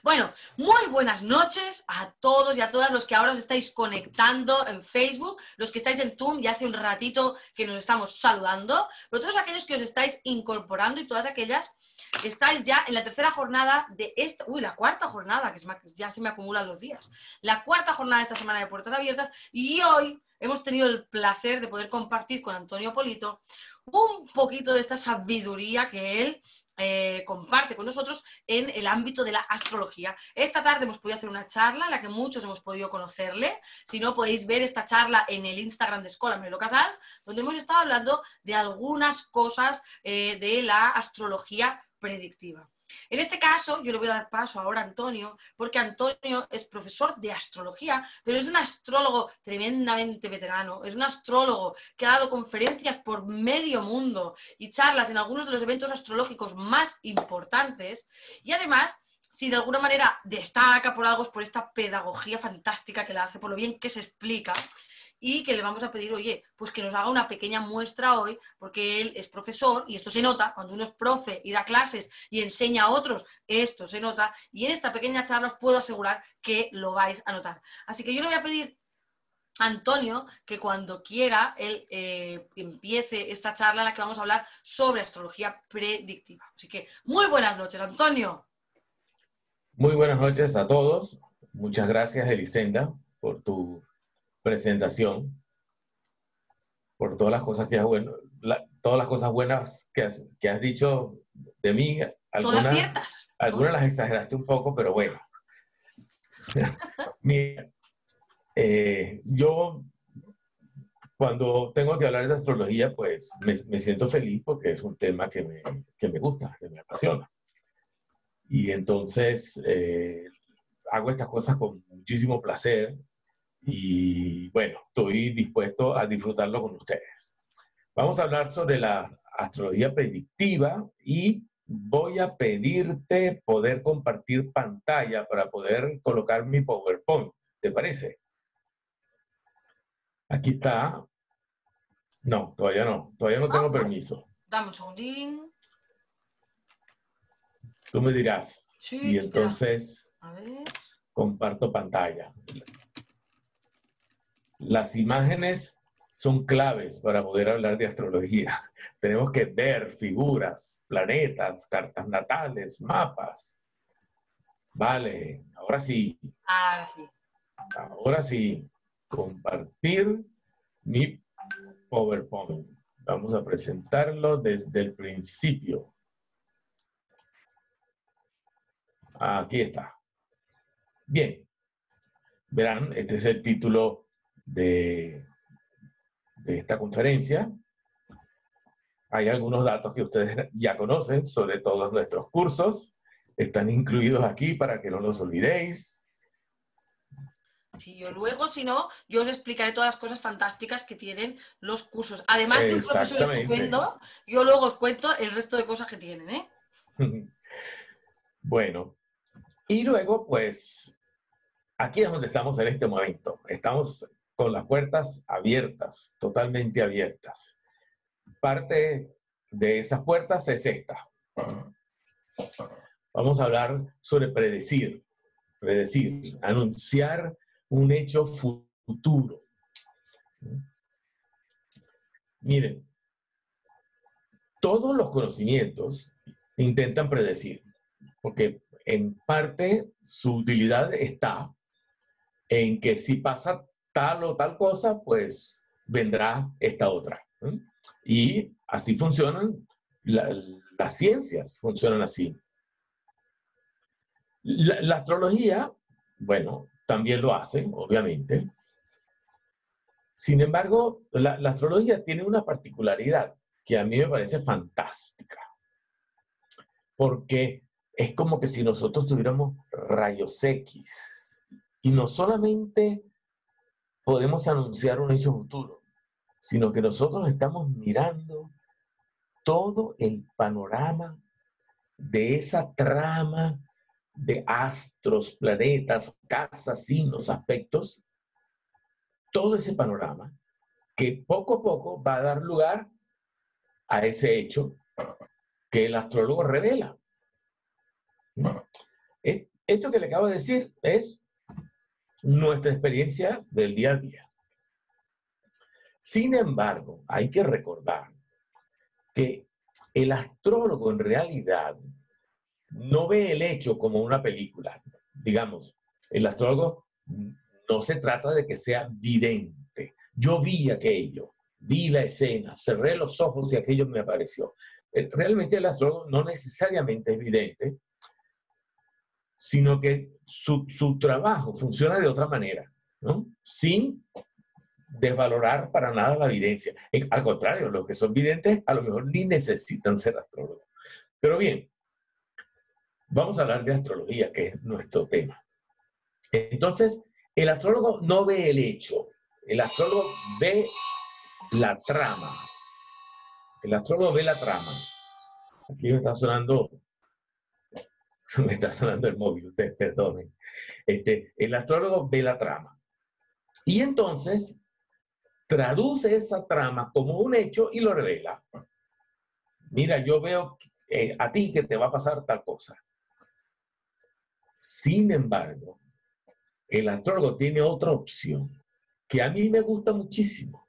Bueno, muy buenas noches a todos y a todas los que ahora os estáis conectando en Facebook, los que estáis en Zoom, ya hace un ratito que nos estamos saludando, pero todos aquellos que os estáis incorporando y todas aquellas que estáis ya en la tercera jornada de esta, la cuarta jornada, que ya se me acumulan los días, la cuarta jornada de esta semana de Puertas Abiertas, y hoy hemos tenido el placer de poder compartir con Antonio Polito un poquito de esta sabiduría que él comparte con nosotros en el ámbito de la astrología. Esta tarde hemos podido hacer una charla en la que muchos hemos podido conocerle. Si no, podéis ver esta charla en el Instagram de Escola Merlo Casals, donde hemos estado hablando de algunas cosas de la astrología predictiva. En este caso, yo le voy a dar paso ahora a Antonio, porque Antonio es profesor de astrología, pero es un astrólogo tremendamente veterano, es un astrólogo que ha dado conferencias por medio mundo y charlas en algunos de los eventos astrológicos más importantes, y además, si de alguna manera destaca por algo, es por esta pedagogía fantástica que la hace, por lo bien que se explica, y que le vamos a pedir, oye, pues que nos haga una pequeña muestra hoy, porque él es profesor y esto se nota, cuando uno es profe y da clases y enseña a otros, esto se nota, y en esta pequeña charla os puedo asegurar que lo vais a notar. Así que yo le voy a pedir a Antonio que cuando quiera él empiece esta charla en la que vamos a hablar sobre astrología predictiva. Así que muy buenas noches, Antonio. Muy buenas noches a todos. Muchas gracias, Elisenda, por tu presentación, por todas las cosas que todas las cosas buenas que has dicho de mí. Todas Algunas, ciertas. algunas las exageraste un poco, pero bueno. Mira, yo cuando tengo que hablar de astrología, pues me siento feliz porque es un tema que me gusta, que me apasiona. Y entonces hago estas cosas con muchísimo placer. Y bueno, estoy dispuesto a disfrutarlo con ustedes. Vamos a hablar sobre la astrología predictiva y voy a pedirte poder compartir pantalla para poder colocar mi PowerPoint. ¿Te parece? Aquí está. No, todavía no. Todavía no tengo permiso. Dame un segundín. Tú me dirás. Sí, Y espera. entonces A ver. comparto pantalla. Las imágenes son claves para poder hablar de astrología. Tenemos que ver figuras, planetas, cartas natales, mapas. Vale, ahora sí. Ahora sí. Ahora sí. Compartir mi PowerPoint. Vamos a presentarlo desde el principio. Aquí está. Bien. Verán, este es el título de esta conferencia. Hay algunos datos que ustedes ya conocen sobre todos nuestros cursos. Están incluidos aquí para que no los olvidéis. Si yo luego, si no, yo os explicaré todas las cosas fantásticas que tienen los cursos. Además de un profesor Exactamente. estupendo, yo luego os cuento el resto de cosas que tienen, ¿eh? Bueno, y luego, pues, aquí es donde estamos en este momento. Estamos con las puertas abiertas, totalmente abiertas. Parte de esas puertas es esta. Vamos a hablar sobre predecir, anunciar un hecho futuro. Miren, todos los conocimientos intentan predecir, porque en parte su utilidad está en que si pasa tal o tal cosa, pues vendrá esta otra. Y así funcionan las ciencias, funcionan así. La astrología, bueno, también lo hace, obviamente. Sin embargo, la astrología tiene una particularidad que a mí me parece fantástica, porque es como que si nosotros tuviéramos rayos X y no solamente podemos anunciar un hecho futuro, sino que nosotros estamos mirando todo el panorama de esa trama de astros, planetas, casas, signos, aspectos, todo ese panorama que poco a poco va a dar lugar a ese hecho que el astrólogo revela. Es esto que le acabo de decir es nuestra experiencia del día a día. Sin embargo, hay que recordar que el astrólogo en realidad no ve el hecho como una película. Digamos, el astrólogo no se trata de que sea vidente. Yo vi aquello, vi la escena, cerré los ojos y aquello me apareció. Realmente el astrólogo no necesariamente es vidente, sino que su trabajo funciona de otra manera, ¿no? Sin desvalorar para nada la evidencia. Al contrario, los que son videntes a lo mejor ni necesitan ser astrólogos. Pero bien, vamos a hablar de astrología, que es nuestro tema. Entonces, el astrólogo no ve el hecho, el astrólogo ve la trama. El astrólogo ve la trama. Aquí me está sonando el móvil, ustedes perdonen. El astrólogo ve la trama. Y entonces traduce esa trama como un hecho y lo revela. Mira, yo veo a ti que te va a pasar tal cosa. Sin embargo, el astrólogo tiene otra opción que a mí me gusta muchísimo.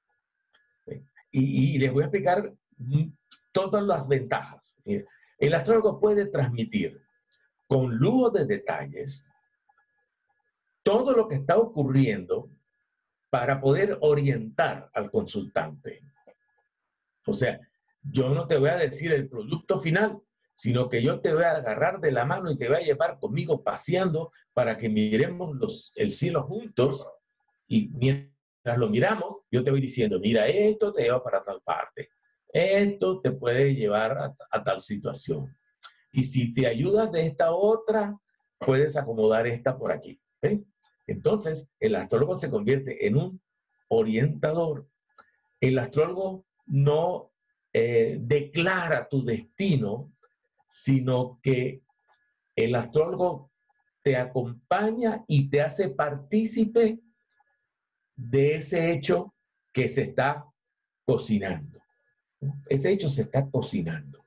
Y les voy a explicar todas las ventajas. El astrólogo puede transmitir con lujo de detalles todo lo que está ocurriendo para poder orientar al consultante. O sea, yo no te voy a decir el producto final, sino que yo te voy a agarrar de la mano y te voy a llevar conmigo paseando para que miremos el cielo juntos, y mientras lo miramos, yo te voy diciendo, mira, esto te lleva para tal parte, esto te puede llevar a tal situación. Y si te ayudas de esta otra, puedes acomodar esta por aquí. ¿Eh? Entonces, el astrólogo se convierte en un orientador. El astrólogo no declara tu destino, sino que el astrólogo te acompaña y te hace partícipe de ese hecho que se está cocinando. Ese hecho se está cocinando.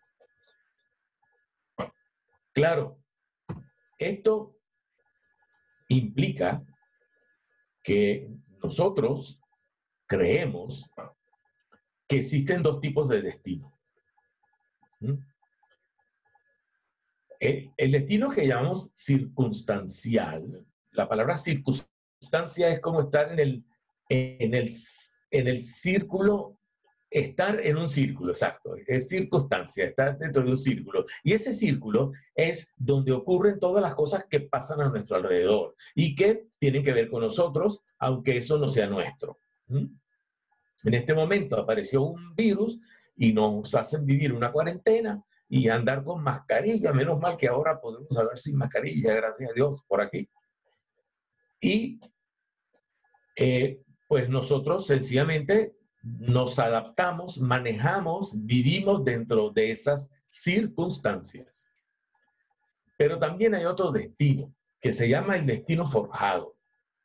Claro, esto implica que nosotros creemos que existen dos tipos de destino. El destino que llamamos circunstancial, la palabra circunstancia es como estar en el círculo, estar en un círculo, exacto, es circunstancia, estar dentro de un círculo. Y ese círculo es donde ocurren todas las cosas que pasan a nuestro alrededor y que tienen que ver con nosotros, aunque eso no sea nuestro. En este momento apareció un virus y nos hacen vivir una cuarentena y andar con mascarilla. Menos mal que ahora podemos hablar sin mascarilla, gracias a Dios, por aquí. Y pues nosotros sencillamente nos adaptamos, manejamos, vivimos dentro de esas circunstancias. Pero también hay otro destino, que se llama el destino forjado.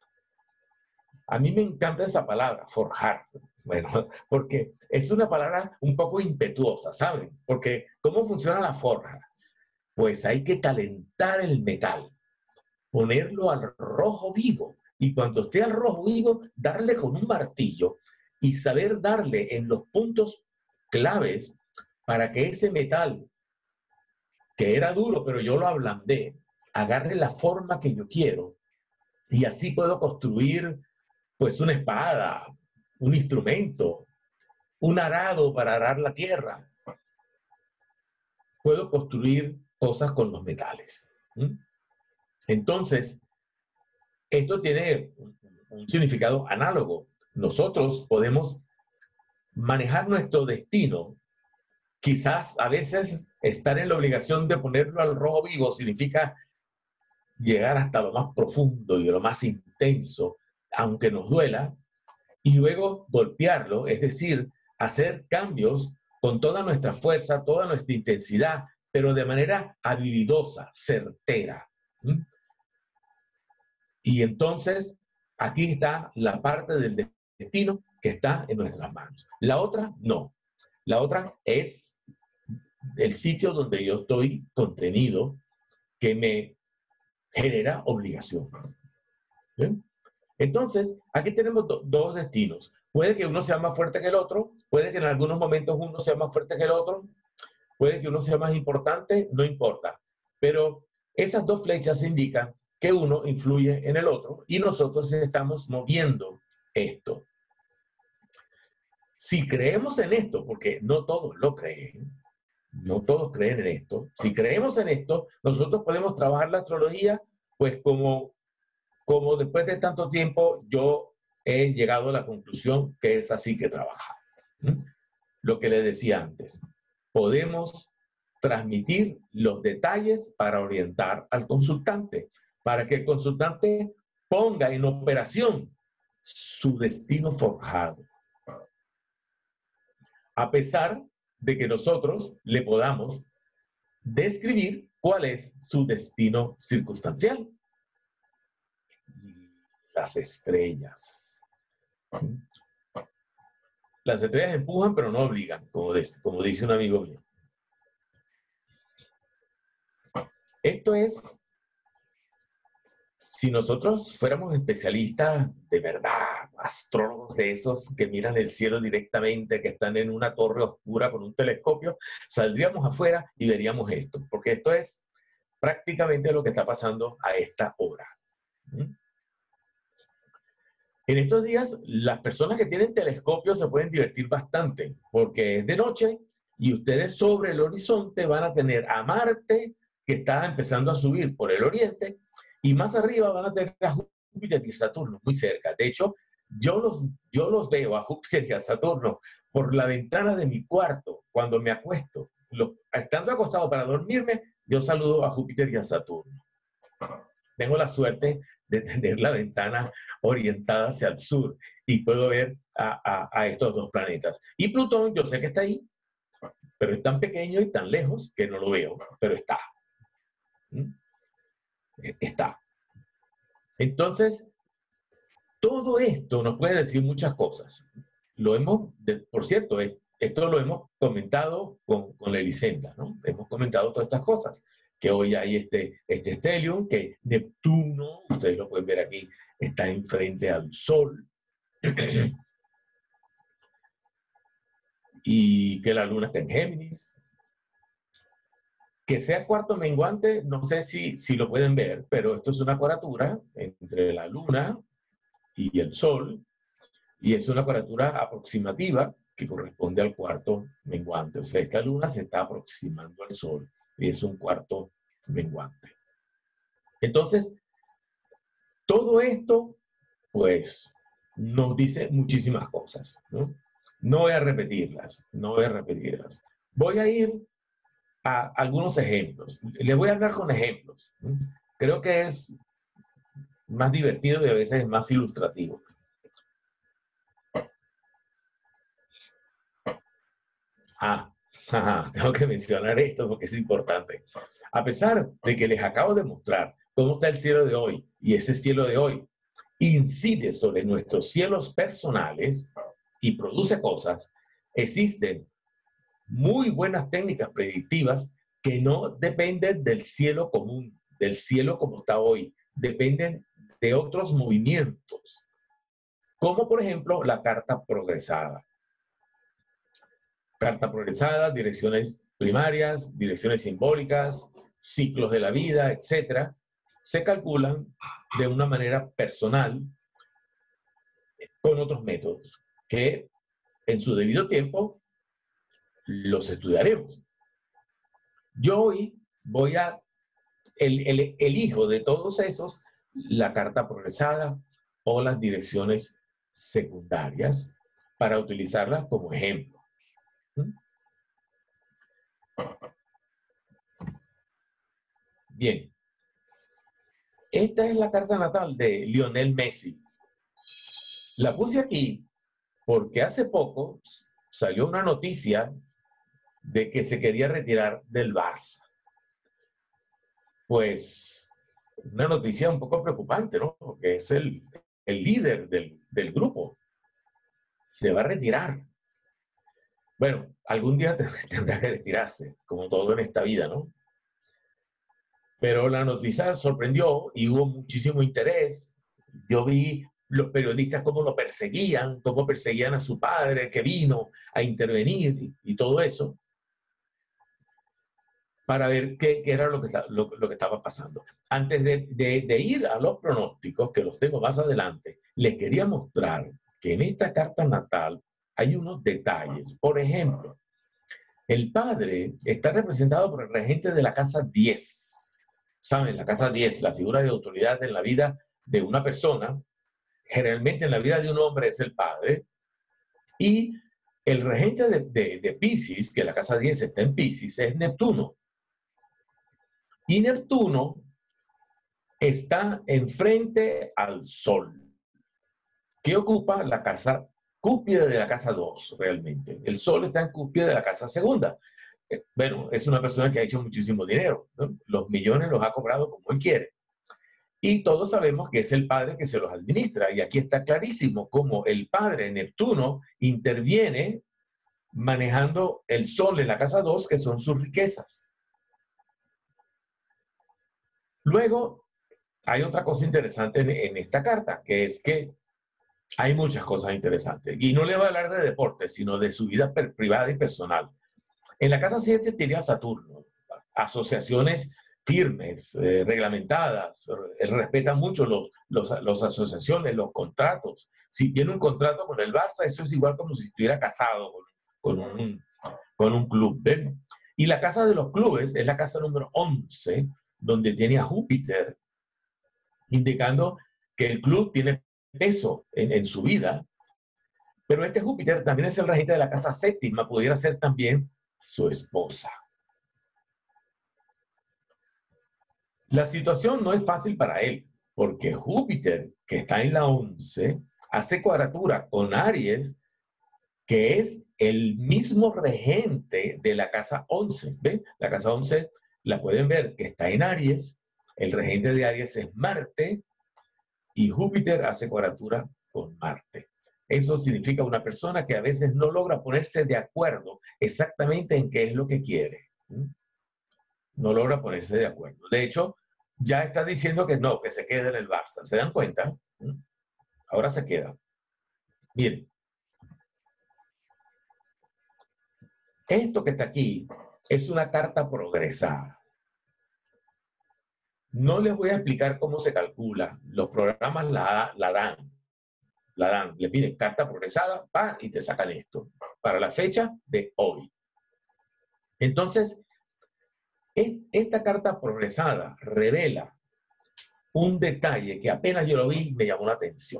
A mí me encanta esa palabra, forjar. Bueno, porque es una palabra un poco impetuosa, ¿saben? Porque ¿cómo funciona la forja? Pues hay que calentar el metal, ponerlo al rojo vivo, y cuando esté al rojo vivo, darle con un martillo y saber darle en los puntos claves para que ese metal, que era duro, pero yo lo ablandé, agarre la forma que yo quiero, y así puedo construir pues una espada, un instrumento, un arado para arar la tierra. Puedo construir cosas con los metales. Entonces, esto tiene un significado análogo. Nosotros podemos manejar nuestro destino. Quizás a veces estar en la obligación de ponerlo al rojo vivo significa llegar hasta lo más profundo y lo más intenso, aunque nos duela, y luego golpearlo, es decir, hacer cambios con toda nuestra fuerza, toda nuestra intensidad, pero de manera habilidosa, certera. Y entonces, aquí está la parte del destino que está en nuestras manos. La otra, no. La otra es el sitio donde yo estoy contenido, que me genera obligaciones. ¿Bien? Entonces, aquí tenemos dos destinos. Puede que uno sea más fuerte que el otro, puede que en algunos momentos uno sea más fuerte que el otro, puede que uno sea más importante, no importa. Pero esas dos flechas indican que uno influye en el otro y nosotros estamos moviendo esto. Si creemos en esto, porque no todos lo creen, no todos creen en esto, si creemos en esto, nosotros podemos trabajar la astrología, pues como después de tanto tiempo yo he llegado a la conclusión que es así que trabaja. ¿Mm? Lo que les decía antes, podemos transmitir los detalles para orientar al consultante, para que el consultante ponga en operación su destino forjado. A pesar de que nosotros le podamos describir cuál es su destino circunstancial. Las estrellas. Las estrellas empujan, pero no obligan, como dice un amigo mío. Esto es, si nosotros fuéramos especialistas de verdad, astrólogos de esos que miran el cielo directamente, que están en una torre oscura con un telescopio, saldríamos afuera y veríamos esto, porque esto es prácticamente lo que está pasando a esta hora. En estos días, las personas que tienen telescopios se pueden divertir bastante, porque es de noche y ustedes sobre el horizonte van a tener a Marte, que está empezando a subir por el oriente, y más arriba van a tener a Júpiter y Saturno muy cerca. De hecho, yo los veo a Júpiter y a Saturno por la ventana de mi cuarto cuando me acuesto. Estando acostado para dormirme, yo saludo a Júpiter y a Saturno. Tengo la suerte de tener la ventana orientada hacia el sur y puedo ver a estos dos planetas. Y Plutón, yo sé que está ahí, pero es tan pequeño y tan lejos que no lo veo, pero está. Está. Entonces, todo esto nos puede decir muchas cosas. Por cierto, esto lo hemos comentado con Elisenda, ¿no? Hemos comentado todas estas cosas, que hoy hay este estelium, que Neptuno, ustedes lo pueden ver aquí, está enfrente al Sol, y que la Luna está en Géminis. Que sea cuarto menguante, no sé si lo pueden ver, pero esto es una cuadratura entre la Luna y el Sol, y es una cuadratura aproximativa que corresponde al cuarto menguante. O sea, esta Luna se está aproximando al Sol y es un cuarto menguante. Entonces, todo esto, pues, nos dice muchísimas cosas, ¿no? No voy a repetirlas, no voy a repetirlas. Voy a ir a algunos ejemplos. Les voy a hablar con ejemplos. Creo que es más divertido y a veces es más ilustrativo. Tengo que mencionar esto porque es importante. A pesar de que les acabo de mostrar cómo está el cielo de hoy, y ese cielo de hoy incide sobre nuestros cielos personales y produce cosas, existen muy buenas técnicas predictivas que no dependen del cielo común, del cielo como está hoy, dependen de otros movimientos, como por ejemplo la carta progresada. Carta progresada, direcciones primarias, direcciones simbólicas, ciclos de la vida, etc., se calculan de una manera personal con otros métodos que en su debido tiempo los estudiaremos. Yo hoy elijo de todos esos la carta progresada o las direcciones secundarias para utilizarlas como ejemplo. Bien, esta es la carta natal de Lionel Messi. La puse aquí porque hace poco salió una noticia de que se quería retirar del Barça. Pues una noticia un poco preocupante, ¿no? Porque es el líder del grupo. Se va a retirar. Bueno, algún día tendrá que retirarse, como todo en esta vida, ¿no? Pero la noticia sorprendió y hubo muchísimo interés. Yo vi los periodistas cómo perseguían a su padre que vino a intervenir y todo eso para ver qué era lo que estaba pasando. Antes de ir a los pronósticos, que los tengo más adelante, les quería mostrar que en esta carta natal hay unos detalles. Por ejemplo, el padre está representado por el regente de la casa 10. ¿Saben? La casa 10, la figura de autoridad en la vida de una persona, generalmente en la vida de un hombre es el padre, y el regente de Piscis, que la casa 10 está en Piscis, es Neptuno. Y Neptuno está enfrente al Sol, que ocupa la casa cúspide de la casa 2, realmente. El Sol está en cúspide de la casa segunda. Bueno, es una persona que ha hecho muchísimo dinero, ¿no? Los millones los ha cobrado como él quiere. Y todos sabemos que es el padre que se los administra. Y aquí está clarísimo cómo el padre Neptuno interviene manejando el Sol en la casa 2, que son sus riquezas. Luego, hay otra cosa interesante en esta carta, que es que hay muchas cosas interesantes. Y no le voy a hablar de deporte, sino de su vida privada y personal. En la casa 7 tiene a Saturno, asociaciones firmes, reglamentadas, respetan mucho las asociaciones, los contratos. Si tiene un contrato con el Barça, eso es igual como si estuviera casado con un club. ¿Ven? Y la casa de los clubes es la casa número 11, donde tiene a Júpiter, indicando que el club tiene peso en su vida. Pero este Júpiter también es el regente de la casa séptima, pudiera ser también su esposa. La situación no es fácil para él, porque Júpiter, que está en la 11, hace cuadratura con Aries, que es el mismo regente de la casa 11. ¿Ven? La casa 11 la pueden ver que está en Aries, el regente de Aries es Marte, y Júpiter hace cuadratura con Marte. Eso significa una persona que a veces no logra ponerse de acuerdo exactamente en qué es lo que quiere. No logra ponerse de acuerdo. De hecho, ya está diciendo que no, que se quede en el Barça. ¿Se dan cuenta? Ahora se queda. Miren. Esto que está aquí es una carta progresada. No les voy a explicar cómo se calcula. Los programas la dan. Le piden carta progresada, y te sacan esto. Para la fecha de hoy. Entonces, esta carta progresada revela un detalle que apenas yo lo vi me llamó la atención.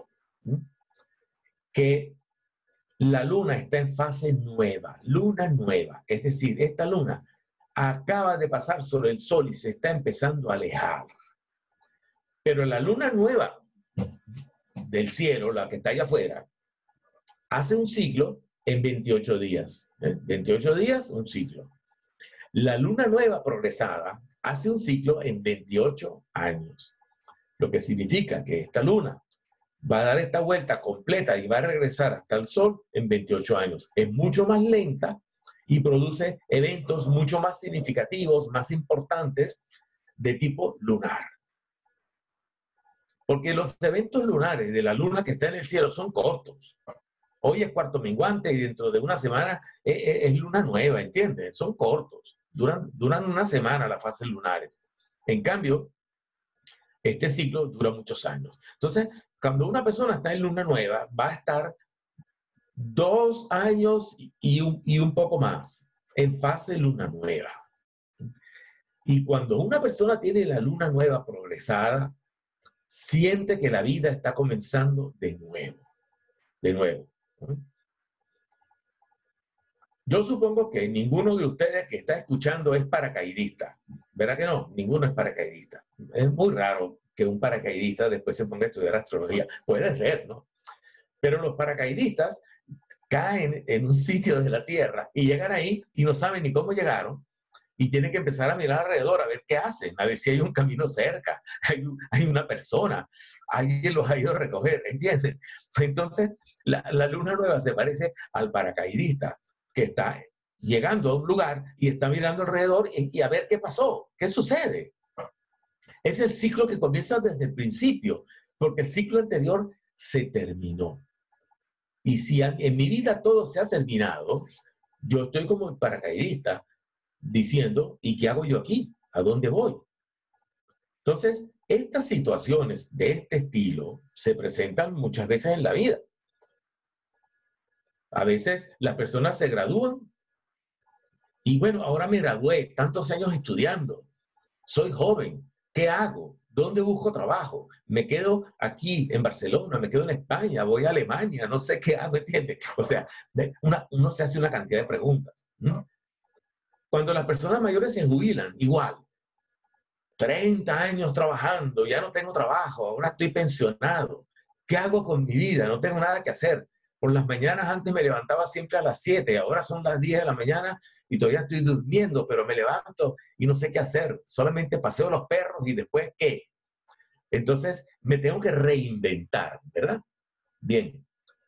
Que la luna está en fase nueva, luna nueva. Es decir, esta luna acaba de pasar sobre el Sol y se está empezando a alejar. Pero la luna nueva del cielo, la que está allá afuera, hace un ciclo en 28 días. 28 días, un ciclo. La luna nueva progresada hace un ciclo en 28 años. Lo que significa que esta luna va a dar esta vuelta completa y va a regresar hasta el Sol en 28 años. Es mucho más lenta y produce eventos mucho más significativos, más importantes de tipo lunar. Porque los eventos lunares de la luna que está en el cielo son cortos. Hoy es cuarto menguante y dentro de una semana es luna nueva, ¿entiendes? Son cortos. Duran una semana las fases lunares. En cambio, este ciclo dura muchos años. Entonces, cuando una persona está en luna nueva, va a estar 2 años y un poco más en fase luna nueva. Y cuando una persona tiene la luna nueva progresada, siente que la vida está comenzando de nuevo. De nuevo. Yo supongo que ninguno de ustedes que está escuchando es paracaidista. ¿Verdad que no? Ninguno es paracaidista. Es muy raro que un paracaidista después se ponga a estudiar astrología. Puede ser, ¿no? Pero los paracaidistas caen en un sitio de la Tierra y llegan ahí y no saben ni cómo llegaron y tienen que empezar a mirar alrededor a ver qué hacen, a ver si hay un camino cerca, hay una persona, alguien los ha ido a recoger, ¿entienden? Entonces, la luna nueva se parece al paracaidista que está llegando a un lugar y está mirando alrededor y a ver qué pasó, qué sucede. Es el ciclo que comienza desde el principio, porque el ciclo anterior se terminó. Y si en mi vida todo se ha terminado, yo estoy como el paracaidista diciendo, ¿y qué hago yo aquí? ¿A dónde voy? Entonces, estas situaciones de este estilo se presentan muchas veces en la vida. A veces las personas se gradúan y bueno, ahora me gradué, tantos años estudiando, soy joven, ¿qué hago? ¿Dónde busco trabajo? ¿Me quedo aquí en Barcelona? ¿Me quedo en España? ¿Voy a Alemania? No sé qué hago, ¿entiendes? O sea, uno se hace una cantidad de preguntas. Cuando las personas mayores se jubilan, igual, 30 años trabajando, ya no tengo trabajo, ahora estoy pensionado. ¿Qué hago con mi vida? No tengo nada que hacer. Por las mañanas antes me levantaba siempre a las 7, ahora son las 10 de la mañana y todavía estoy durmiendo, pero me levanto y no sé qué hacer. Solamente paseo los perros y después, ¿qué? Entonces, me tengo que reinventar, ¿verdad? Bien.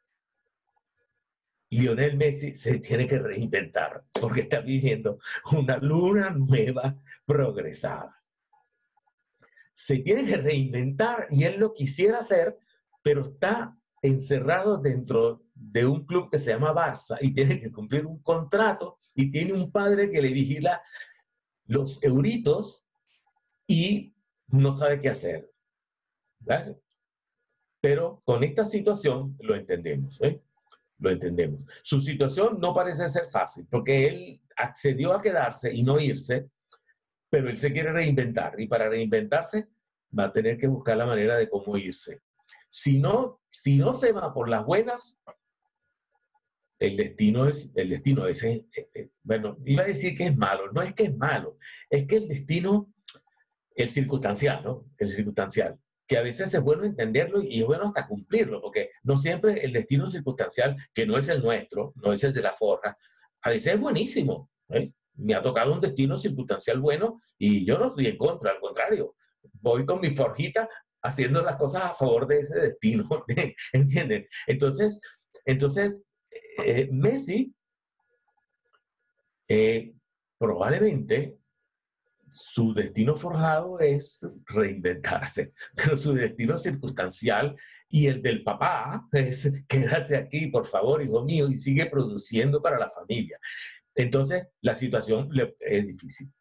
Lionel Messi se tiene que reinventar porque está viviendo una luna nueva progresada. Se tiene que reinventar y él lo quisiera hacer, pero está encerrado dentro de un club que se llama Barça y tiene que cumplir un contrato y tiene un padre que le vigila los euritos y no sabe qué hacer. ¿Vale? Pero con esta situación lo entendemos, ¿eh? Lo entendemos. Su situación no parece ser fácil porque él accedió a quedarse y no irse, pero él se quiere reinventar y para reinventarse va a tener que buscar la manera de cómo irse. Si no se va por las buenas, el destino es, bueno, iba a decir que es malo, no es que es malo, es que el destino, el circunstancial, ¿no? El circunstancial, que a veces es bueno entenderlo y es bueno hasta cumplirlo, porque no siempre el destino circunstancial, que no es el nuestro, no es el de la forja, a veces es buenísimo, ¿eh? Me ha tocado un destino circunstancial bueno y yo no estoy en contra, al contrario, voy con mi forjita haciendo las cosas a favor de ese destino, ¿entienden? Entonces Messi probablemente su destino forjado es reinventarse, pero su destino circunstancial y el del papá es quédate aquí, por favor, hijo mío, y sigue produciendo para la familia. Entonces, la situación es difícil.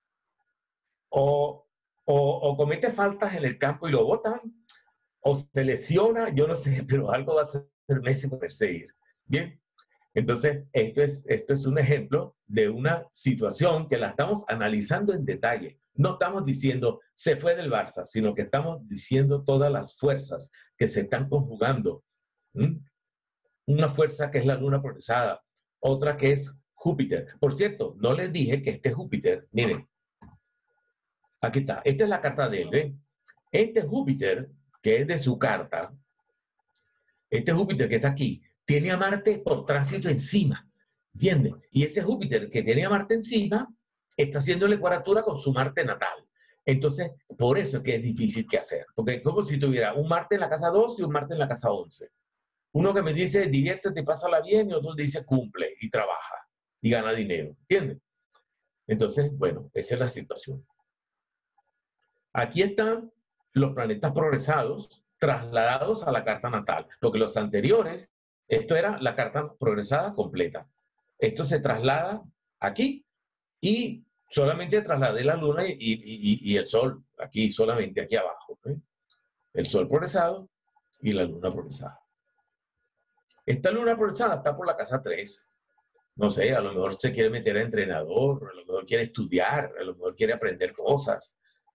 O comete faltas en el campo y lo botan, o se lesiona, yo no sé, pero algo va a hacer Messi por perseguir. Bien, entonces esto es un ejemplo de una situación que la estamos analizando en detalle. No estamos diciendo se fue del Barça, sino que estamos diciendo todas las fuerzas que se están conjugando. Una fuerza que es la luna progresada, otra que es Júpiter. Por cierto, no les dije que este Júpiter, miren, aquí está, esta es la carta de él, ¿eh? Este Júpiter, que es de su carta, este Júpiter que está aquí, tiene a Marte por tránsito encima, ¿entiendes? Y ese Júpiter que tiene a Marte encima está haciendo la cuadratura con su Marte natal. Entonces, por eso es que es difícil que hacer, porque es como si tuviera un Marte en la casa 2 y un Marte en la casa 11. Uno que me dice, diviértete, pásala bien, y otro dice, cumple y trabaja y gana dinero, ¿entiendes? Entonces, bueno, esa es la situación. Aquí están los planetas progresados trasladados a la carta natal, porque los anteriores, esto era la carta progresada completa. Esto se traslada aquí y solamente trasladé la luna y el sol, aquí solamente aquí abajo. ¿Eh? El sol progresado y la luna progresada. Esta luna progresada está por la casa 3. No sé, a lo mejor se quiere meter a entrenador, a lo mejor quiere estudiar, a lo mejor quiere aprender cosas.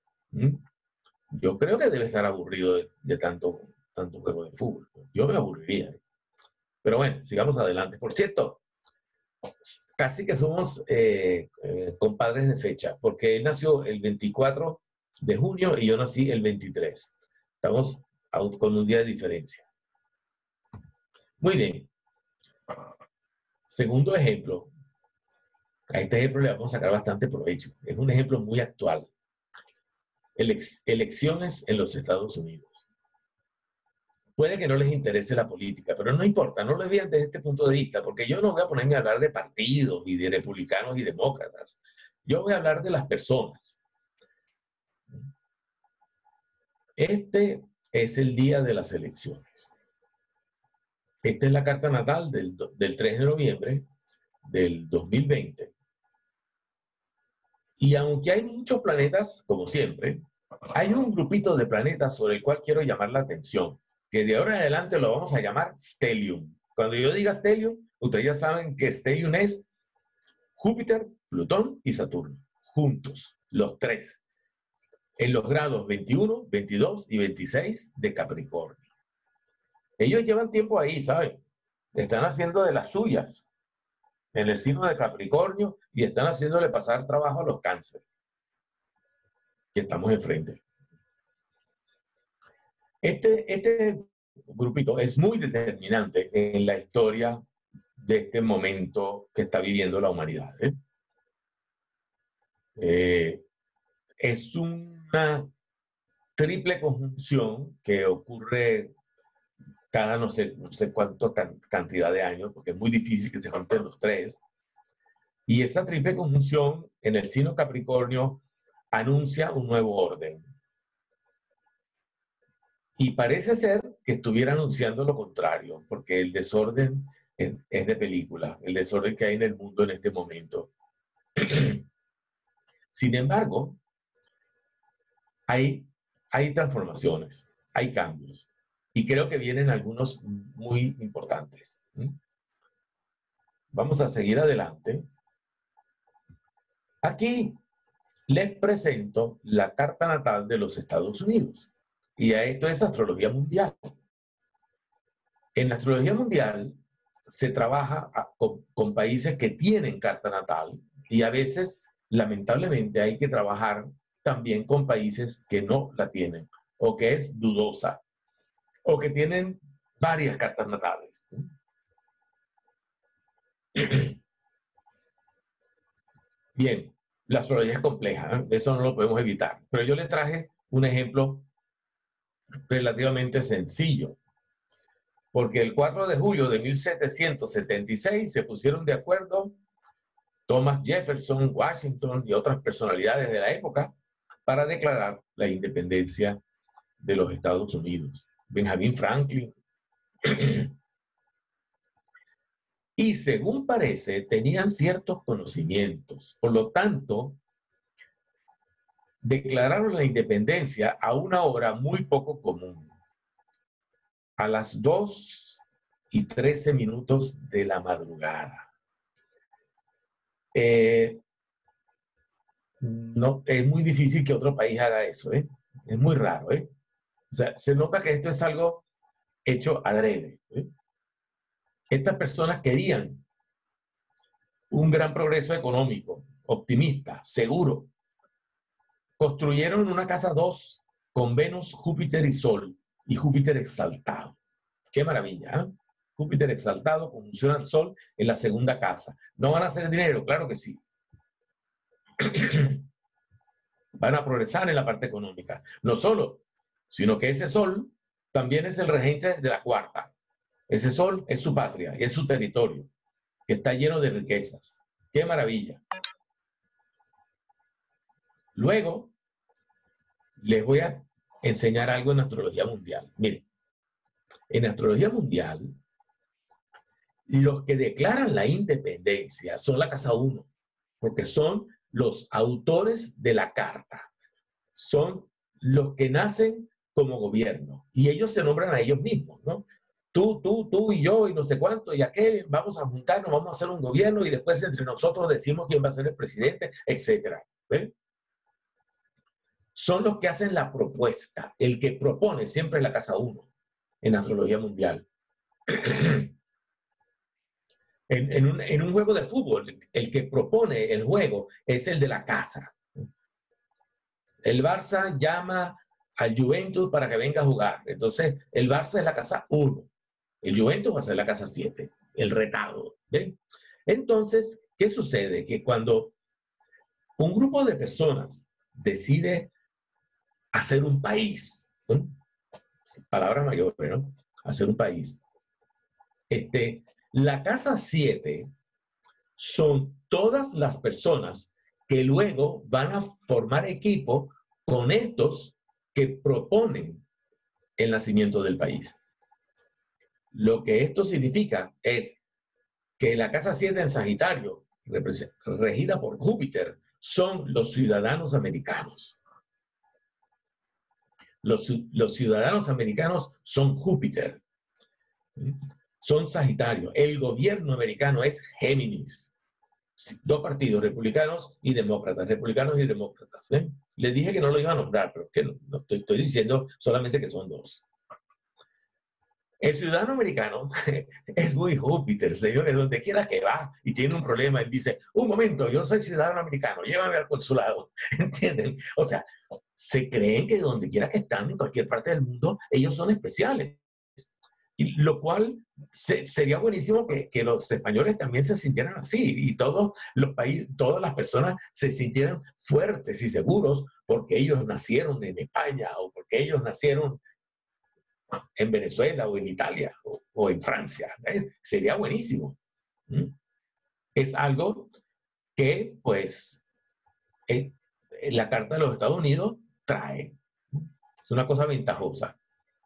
Yo creo que debe estar aburrido de tanto juego de fútbol. Yo me aburriría. Pero bueno, sigamos adelante. Por cierto, casi que somos compadres de fecha, porque él nació el 24 de junio y yo nací el 23. Estamos con un día de diferencia. Muy bien. Segundo ejemplo. A este ejemplo le vamos a sacar bastante provecho. Es un ejemplo muy actual. Elecciones en los Estados Unidos. Puede que no les interese la política, pero no importa, no lo vean desde este punto de vista, porque yo no voy a ponerme a hablar de partidos y de republicanos y demócratas. Yo voy a hablar de las personas. Este es el día de las elecciones. Esta es la carta natal del 3 de noviembre del 2020. Y aunque hay muchos planetas, como siempre, hay un grupito de planetas sobre el cual quiero llamar la atención, que de ahora en adelante lo vamos a llamar Stellium. Cuando yo diga Stellium, ustedes ya saben que Stellium es Júpiter, Plutón y Saturno, juntos, los tres, en los grados 21, 22 y 26 de Capricornio. Ellos llevan tiempo ahí, ¿saben? Están haciendo de las suyas en el signo de Capricornio y están haciéndole pasar trabajo a los cánceres que estamos enfrente. Este grupito es muy determinante en la historia de este momento que está viviendo la humanidad. Es una triple conjunción que ocurre cada no sé cuánto cantidad de años, porque es muy difícil que se junten los tres. Y esa triple conjunción en el signo Capricornio anuncia un nuevo orden. Y parece ser que estuviera anunciando lo contrario, porque el desorden es de película, el desorden que hay en el mundo en este momento. Sin embargo, hay transformaciones, hay cambios, y creo que vienen algunos muy importantes. Vamos a seguir adelante. Aquí les presento la carta natal de los Estados Unidos. Y a esto es astrología mundial. En la astrología mundial se trabaja con países que tienen carta natal y a veces, lamentablemente, hay que trabajar también con países que no la tienen o que es dudosa o que tienen varias cartas natales. Bien, la astrología es compleja, ¿eh? Eso no lo podemos evitar, pero yo les traje un ejemplo relativamente sencillo, porque el 4 de julio de 1776 se pusieron de acuerdo Thomas Jefferson, Washington y otras personalidades de la época para declarar la independencia de los Estados Unidos. Benjamin Franklin. Y según parece, tenían ciertos conocimientos. Por lo tanto, declararon la independencia a una hora muy poco común. A las 2:13 de la madrugada. No, es muy difícil que otro país haga eso, ¿eh? Es muy raro, ¿eh? O sea, se nota que esto es algo hecho adrede, ¿eh? Estas personas querían un gran progreso económico, optimista, seguro. Construyeron una casa 2 con Venus, Júpiter y Sol, y Júpiter exaltado. ¡Qué maravilla! ¿Eh? Júpiter exaltado conjunción al Sol en la segunda casa. ¿No van a hacer dinero? Claro que sí. Van a progresar en la parte económica. No solo, sino que ese Sol también es el regente de la cuarta. Ese Sol es su patria y es su territorio, que está lleno de riquezas. ¡Qué maravilla! Luego, les voy a enseñar algo en astrología mundial. Miren, en astrología mundial, los que declaran la independencia son la casa 1, porque son los autores de la carta. Son los que nacen como gobierno y ellos se nombran a ellos mismos, ¿no? Tú y yo y no sé cuánto y aquel, vamos a juntarnos, vamos a hacer un gobierno y después entre nosotros decimos quién va a ser el presidente, etcétera. ¿Ven? Son los que hacen la propuesta. El que propone siempre es la casa 1 en astrología mundial. En un juego de fútbol, el que propone el juego es el de la casa. El Barça llama al Juventus para que venga a jugar. Entonces, el Barça es la casa 1. El Juventus va a ser la casa 7, el retado. ¿Ven? Entonces, ¿qué sucede? Que cuando un grupo de personas decide hacer un país, ¿no? Palabra mayor, ¿no? Hacer un país. La casa 7 son todas las personas que luego van a formar equipo con estos que proponen el nacimiento del país. Lo que esto significa es que la casa 7 en Sagitario, regida por Júpiter, son los ciudadanos americanos. Los ciudadanos americanos son Júpiter, son Sagitario. El gobierno americano es Géminis. Dos partidos, republicanos y demócratas, republicanos y demócratas. Les dije que no lo iba a nombrar, pero que no estoy diciendo solamente que son dos. El ciudadano americano es muy Júpiter, señores, donde quiera que va y tiene un problema, él dice, un momento, yo soy ciudadano americano, llévame al consulado, ¿entienden? O sea, se creen que donde quiera que están, en cualquier parte del mundo, ellos son especiales. Y lo cual sería buenísimo que los españoles también se sintieran así y todos los países, todas las personas se sintieran fuertes y seguros porque ellos nacieron en España o porque ellos nacieron en Venezuela o en Italia o en Francia. Sería buenísimo. Es algo que, pues, la Carta de los Estados Unidos trae. Es una cosa ventajosa.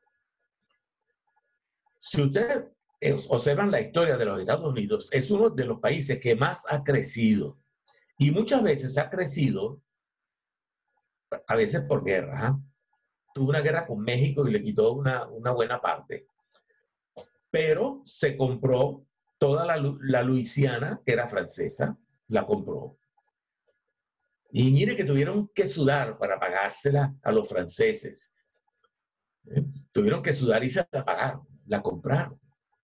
Si ustedes observan la historia de los Estados Unidos, es uno de los países que más ha crecido. Y muchas veces ha crecido, a veces por guerra. Tuvo una guerra con México y le quitó una buena parte. Pero se compró toda la Luisiana, que era francesa, la compró. Y mire que tuvieron que sudar para pagársela a los franceses. Tuvieron que sudar y se la pagaron, la compraron.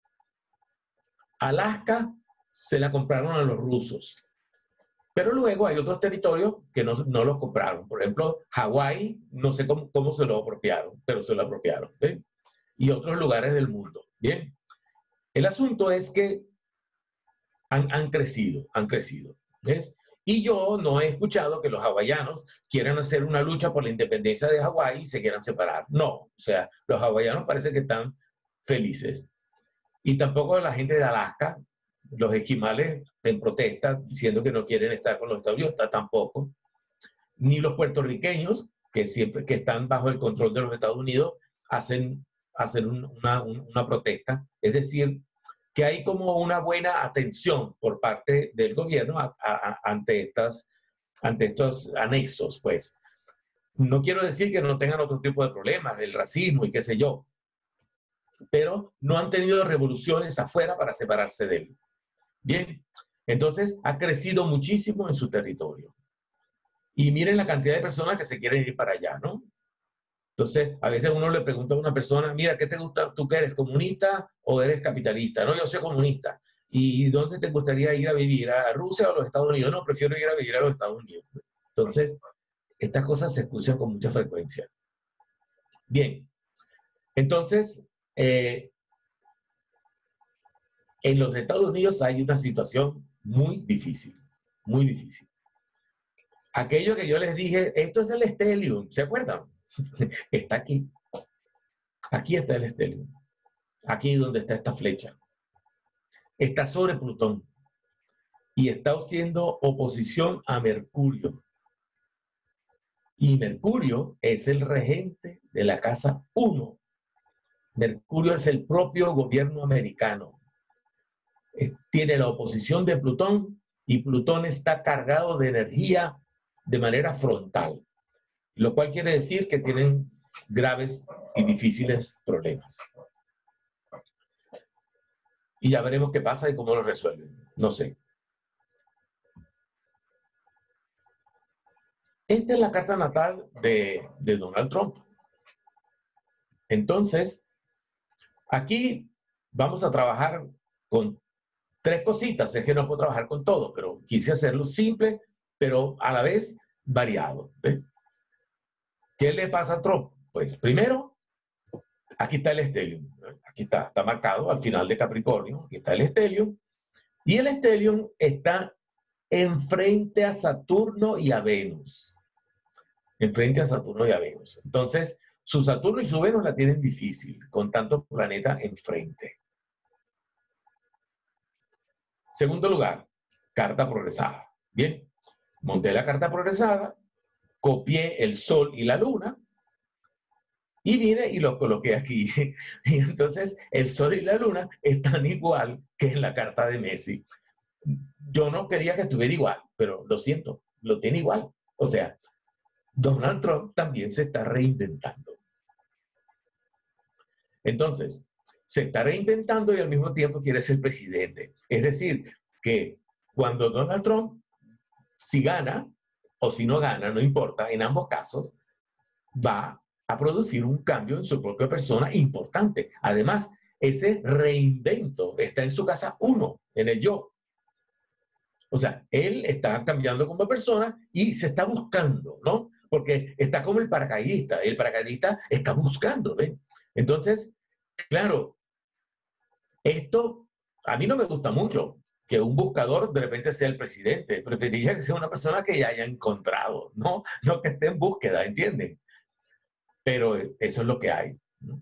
Alaska se la compraron a los rusos. Pero luego hay otros territorios que no los compraron. Por ejemplo, Hawái, no sé cómo se lo apropiaron, pero se lo apropiaron. ¿Ven? Y otros lugares del mundo. Bien. El asunto es que han crecido. ¿Ves? Y yo no he escuchado que los hawaianos quieran hacer una lucha por la independencia de Hawái y se quieran separar. No. O sea, los hawaianos parece que están felices. Y tampoco la gente de Alaska, los esquimales en protesta, diciendo que no quieren estar con los Estados Unidos, tampoco. Ni los puertorriqueños, que siempre que están bajo el control de los Estados Unidos, hacen una protesta. Es decir, que hay como una buena atención por parte del gobierno ante estos anexos, pues. No quiero decir que no tengan otro tipo de problemas, el racismo y qué sé yo, pero no han tenido revoluciones afuera para separarse de él. Bien, entonces ha crecido muchísimo en su territorio. Y miren la cantidad de personas que se quieren ir para allá, ¿no? Entonces, a veces uno le pregunta a una persona, mira, ¿qué te gusta? ¿Tú qué eres, comunista o eres capitalista? No, yo soy comunista. ¿Y dónde te gustaría ir a vivir? ¿A Rusia o a los Estados Unidos? No, prefiero ir a vivir a los Estados Unidos. Entonces, estas cosas se escuchan con mucha frecuencia. Bien, entonces, en los Estados Unidos hay una situación muy difícil, muy difícil. Aquello que yo les dije, esto es el stellium, ¿se acuerdan? Está aquí. Aquí está el stellium. Aquí donde está esta flecha. Está sobre Plutón. Y está haciendo oposición a Mercurio. Y Mercurio es el regente de la casa 1. Mercurio es el propio gobierno americano. Tiene la oposición de Plutón y Plutón está cargado de energía de manera frontal, lo cual quiere decir que tienen graves y difíciles problemas. Y ya veremos qué pasa y cómo lo resuelven. No sé. Esta es la carta natal de Donald Trump. Entonces, aquí vamos a trabajar con 3 cositas. Es que no puedo trabajar con todo, pero quise hacerlo simple, pero a la vez variado. ¿Ves? ¿Qué le pasa a Trump? Pues primero, aquí está el stellium. Aquí está marcado al final de Capricornio. Aquí está el stellium. Y el stellium está enfrente a Saturno y a Venus. Enfrente a Saturno y a Venus. Entonces, su Saturno y su Venus la tienen difícil, con tantos planetas enfrente. Segundo lugar, carta progresada. Bien, monté la carta progresada, copié el Sol y la Luna, Y vine y lo coloqué aquí. Y entonces el Sol y la Luna están igual que en la carta de Messi. Yo no quería que estuviera igual, pero lo siento, lo tiene igual. O sea, Donald Trump también se está reinventando. Entonces, se está reinventando y al mismo tiempo quiere ser presidente. Es decir, que cuando Donald Trump, si gana o si no gana, no importa, en ambos casos, va a producir un cambio en su propia persona importante. Además, ese reinvento está en su casa uno, en el yo. O sea, él está cambiando como persona y se está buscando, ¿no? Porque está como el paracaidista está buscando, ¿ven? Entonces, claro, esto a mí no me gusta mucho, que un buscador de repente sea el presidente. Preferiría que sea una persona que ya haya encontrado, ¿no? No que esté en búsqueda, ¿entienden? Pero eso es lo que hay, ¿no?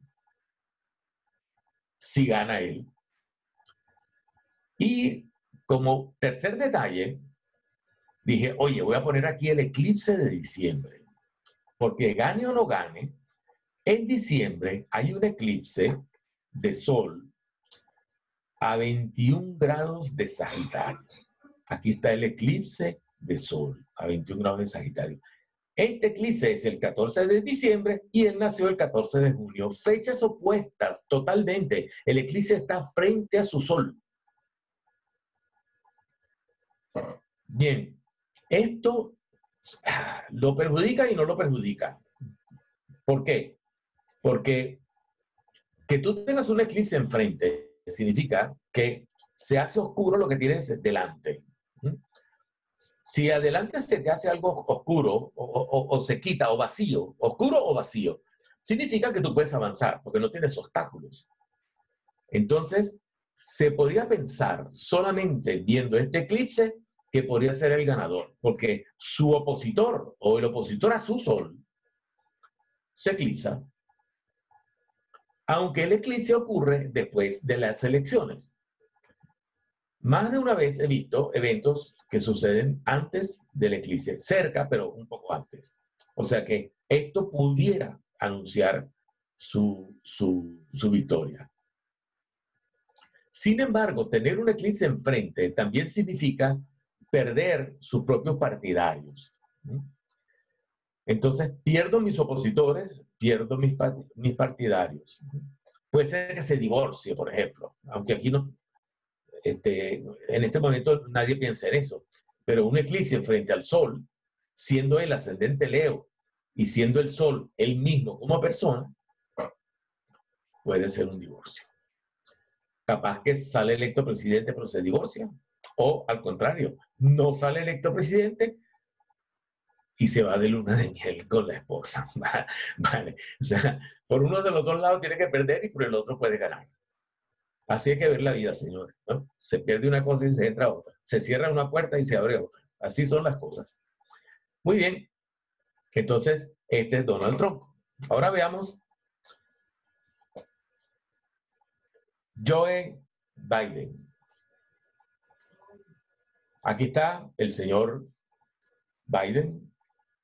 Si gana él. Y como tercer detalle, dije, oye, voy a poner aquí el eclipse de diciembre, porque gane o no gane, en diciembre hay un eclipse de sol a 21 grados de Sagitario. Aquí está el eclipse de sol a 21 grados de Sagitario. Este eclipse es el 14 de diciembre y él nació el 14 de junio. Fechas opuestas totalmente. El eclipse está frente a su sol. Bien, esto lo perjudica y no lo perjudica. ¿Por qué? Porque que tú tengas un eclipse enfrente significa que se hace oscuro lo que tienes delante. Si adelante se te hace algo oscuro o se quita o vacío, oscuro o vacío, significa que tú puedes avanzar porque no tienes obstáculos. Entonces, se podría pensar solamente viendo este eclipse que podría ser el ganador, porque su opositor o el opositor a su sol se eclipsa, aunque el eclipse ocurre después de las elecciones. Más de una vez he visto eventos que suceden antes del eclipse, cerca, pero un poco antes. O sea que esto pudiera anunciar su victoria. Sin embargo, tener un eclipse enfrente también significa perder sus propios partidarios. Entonces, pierdo mis opositores, pierdo mis partidarios. Puede ser que se divorcie, por ejemplo, aunque aquí no, en este momento nadie piensa en eso, pero un eclipse frente al Sol, siendo el ascendente Leo y siendo el Sol él mismo como persona, puede ser un divorcio. Capaz que sale electo presidente pero se divorcia, o al contrario, no sale electo presidente y se va de luna de miel con la esposa. Vale. O sea, por uno de los dos lados tiene que perder y por el otro puede ganar. Así hay que ver la vida, señores, ¿no? Se pierde una cosa y se entra otra. Se cierra una puerta y se abre otra. Así son las cosas. Muy bien. Entonces, este es Donald Trump. Ahora veamos Joe Biden. Aquí está el señor Biden.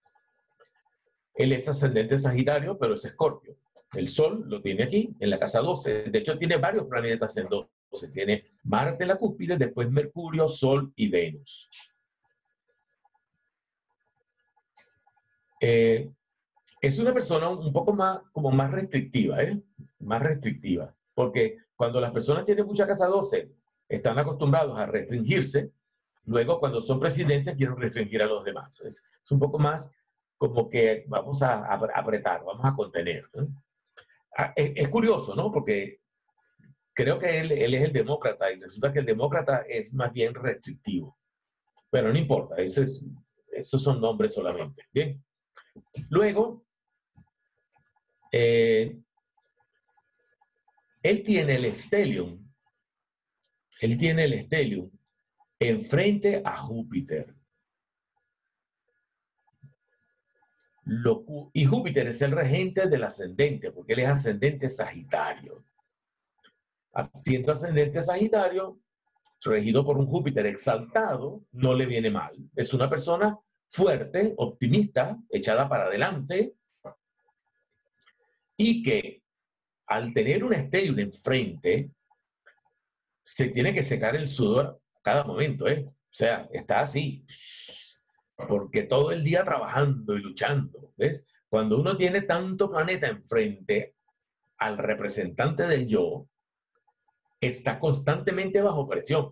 Él es ascendente Sagitario, pero es Escorpio. El Sol lo tiene aquí, en la casa 12. De hecho, tiene varios planetas en 12. Tiene Marte en la cúspide, después Mercurio, Sol y Venus. Es una persona un poco más, como más restrictiva, más restrictiva. Porque cuando las personas tienen mucha casa 12, están acostumbrados a restringirse. Luego, cuando son presidentes, quieren restringir a los demás. Es un poco más como que vamos a apretar, vamos a contener, ¿no? Es curioso, ¿no? Porque creo que él es el demócrata y resulta que el demócrata es más bien restrictivo. Pero no importa, esos son nombres solamente. Bien. Luego, él tiene el stellium. Él tiene el stellium enfrente a Júpiter. Y Júpiter es el regente del ascendente, porque él es ascendente Sagitario. Siendo ascendente Sagitario, regido por un Júpiter exaltado, no le viene mal. Es una persona fuerte, optimista, echada para adelante. y que al tener una estéril enfrente, se tiene que secar el sudor a cada momento, ¿eh? O sea, está así, porque todo el día trabajando y luchando, ¿ves? Cuando uno tiene tanto planeta enfrente al representante del yo, está constantemente bajo presión.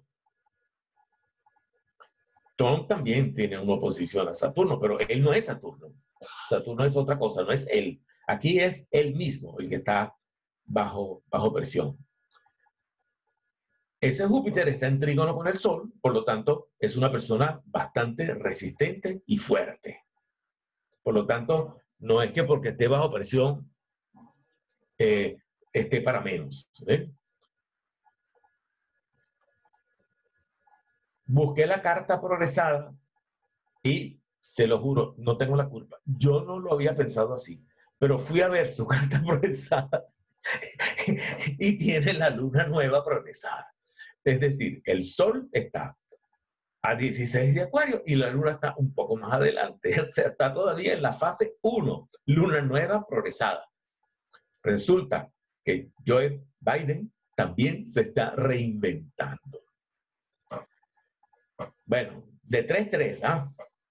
Trump también tiene una oposición a Saturno, pero él no es Saturno. Saturno es otra cosa, no es él. Aquí es él mismo el que está bajo presión. Ese Júpiter está en trígono con el Sol, por lo tanto, es una persona bastante resistente y fuerte. Por lo tanto, no es que porque esté bajo presión esté para menos. Busqué la carta progresada y, se lo juro, no tengo la culpa. Yo no lo había pensado así, pero fui a ver su carta progresada y tiene la luna nueva progresada. Es decir, el Sol está a 16 de Acuario y la luna está un poco más adelante. O sea, está todavía en la fase 1, luna nueva progresada. Resulta que Joe Biden también se está reinventando. Bueno, de 3-3, ¿ah?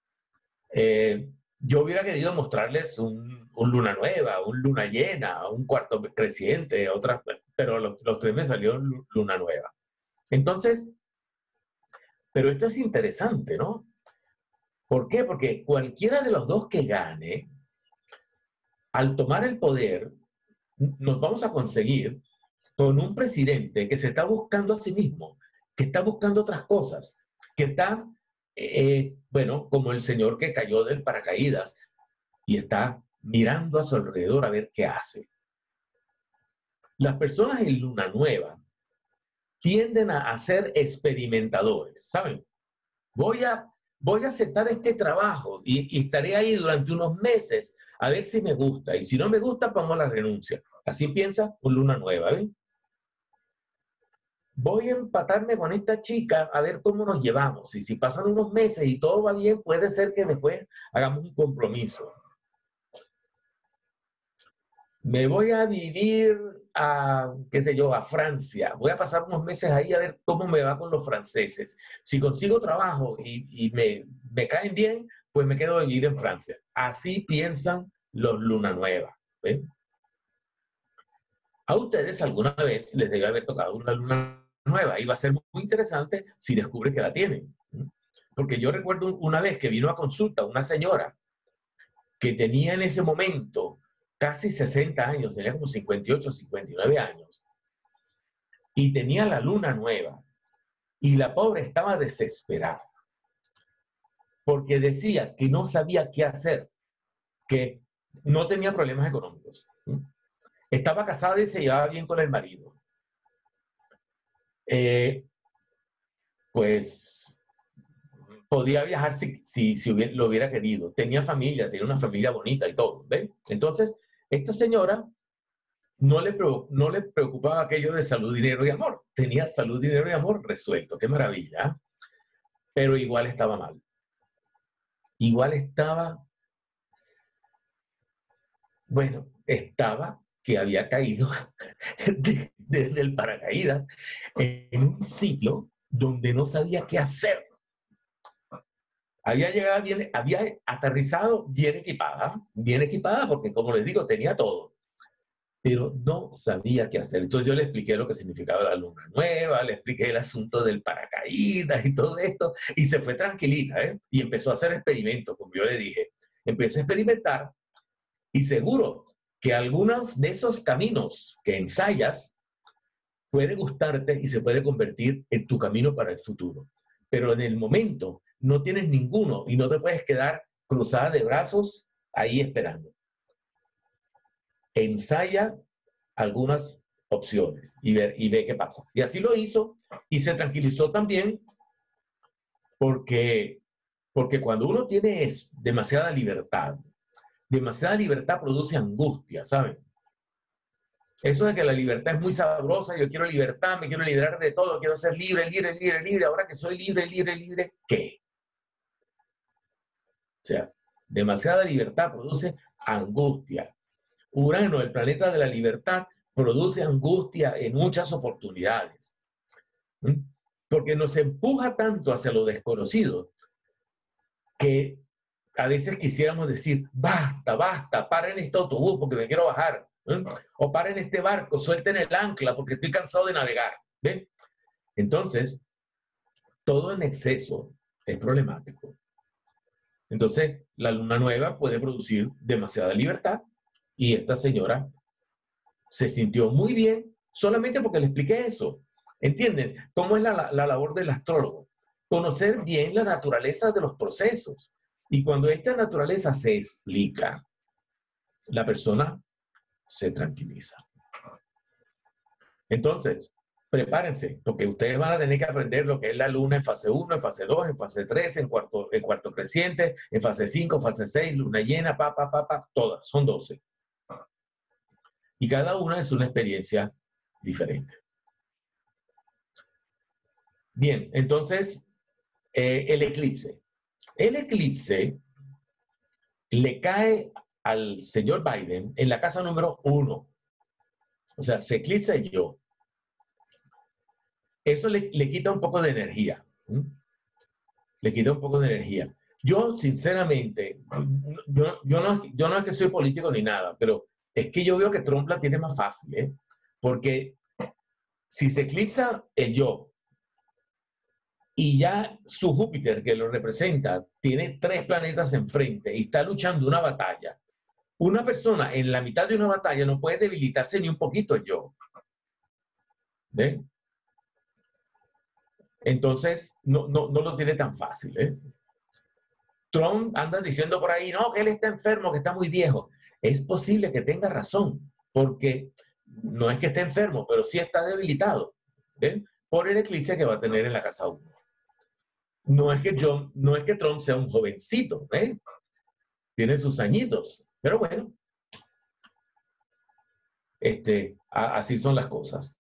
Yo hubiera querido mostrarles un luna nueva, un luna llena, un cuarto creciente, otras, pero los 3 me salió luna nueva. Entonces, pero esto es interesante, ¿no? ¿Por qué? Porque cualquiera de los dos que gane, al tomar el poder, nos vamos a conseguir con un presidente que se está buscando a sí mismo, que está buscando otras cosas, que está, bueno, como el señor que cayó del paracaídas y está mirando a su alrededor a ver qué hace. Las personas en luna nueva tienden a ser experimentadores, ¿saben? Voy a aceptar este trabajo y estaré ahí durante unos meses a ver si me gusta. Y si no me gusta, pongo la renuncia. Así piensa un luna nueva, ¿ven? Voy a empatarme con esta chica a ver cómo nos llevamos. Y si pasan unos meses y todo va bien, puede ser que después hagamos un compromiso. Me voy a vivir a, qué sé yo, a Francia. Voy a pasar unos meses ahí a ver cómo me va con los franceses. Si consigo trabajo y me caen bien, pues me quedo a vivir en Francia. Así piensan los luna nueva. ¿Ven? A ustedes alguna vez les debe haber tocado una luna nueva y va a ser muy interesante si descubren que la tienen. Porque yo recuerdo una vez que vino a consulta una señora que tenía en ese momento casi 60 años, tenía como 58, 59 años, y tenía la luna nueva, y la pobre estaba desesperada, porque decía que no sabía qué hacer, que no tenía problemas económicos, estaba casada y se llevaba bien con el marido. Pues podía viajar si lo hubiera querido, tenía familia, tenía una familia bonita y todo, ¿ven? Entonces, esta señora no le preocupaba aquello de salud, dinero y amor. Tenía salud, dinero y amor resuelto. Qué maravilla. Pero igual estaba mal. Igual estaba, bueno, estaba que había caído desde el paracaídas en un sitio donde no sabía qué hacer. Había llegado bien, había aterrizado bien equipada porque, como les digo, tenía todo, pero no sabía qué hacer. Entonces yo le expliqué lo que significaba la luna nueva, le expliqué el asunto del paracaídas y todo esto, y se fue tranquilita, ¿eh? Y empezó a hacer experimentos, como yo le dije. Empecé a experimentar, y seguro que algunos de esos caminos que ensayas puede gustarte y se puede convertir en tu camino para el futuro. Pero en el momento no tienes ninguno y no te puedes quedar cruzada de brazos ahí esperando. Ensaya algunas opciones y ve qué pasa. Y así lo hizo y se tranquilizó también porque cuando uno tiene demasiada libertad produce angustia, ¿saben? Eso de que la libertad es muy sabrosa, yo quiero libertad, me quiero liberar de todo, quiero ser libre, ahora que soy libre, ¿qué? O sea, demasiada libertad produce angustia. Urano, el planeta de la libertad, produce angustia en muchas oportunidades. ¿Mm? Porque nos empuja tanto hacia lo desconocido que a veces quisiéramos decir, basta, basta, paren este autobús porque me quiero bajar. O paren este barco, suelten el ancla porque estoy cansado de navegar. ¿Ven? Entonces, todo en exceso es problemático. Entonces, la luna nueva puede producir demasiada libertad y esta señora se sintió muy bien solamente porque le expliqué eso. ¿Entienden? ¿Cómo es la labor del astrólogo? Conocer bien la naturaleza de los procesos. Y cuando esta naturaleza se explica, la persona se tranquiliza. Entonces, prepárense, porque ustedes van a tener que aprender lo que es la luna en fase 1, en fase 2, en fase 3, en cuarto creciente, en fase 5, fase 6, luna llena, todas, son 12. Y cada una es una experiencia diferente. Bien, entonces, el eclipse. El eclipse le cae al señor Biden en la casa número 1. O sea, se eclipsa yo. Eso le quita un poco de energía. Le quita un poco de energía. Yo, sinceramente, yo no es que soy político ni nada, pero es que yo veo que Trump la tiene más fácil, ¿eh? Porque si se eclipsa el yo y ya su Júpiter, que lo representa, tiene 3 planetas enfrente y está luchando una batalla, una persona en la mitad de una batalla no puede debilitarse ni un poquito el yo. ¿Ven? Entonces, no lo tiene tan fácil, ¿eh? Trump anda diciendo por ahí, no, que él está enfermo, que está muy viejo. Es posible que tenga razón, porque no es que esté enfermo, pero sí está debilitado, ¿ven? Por el eclipse que va a tener en la casa 1. No es que Trump sea un jovencito, ¿eh? Tiene sus añitos, pero bueno, así son las cosas.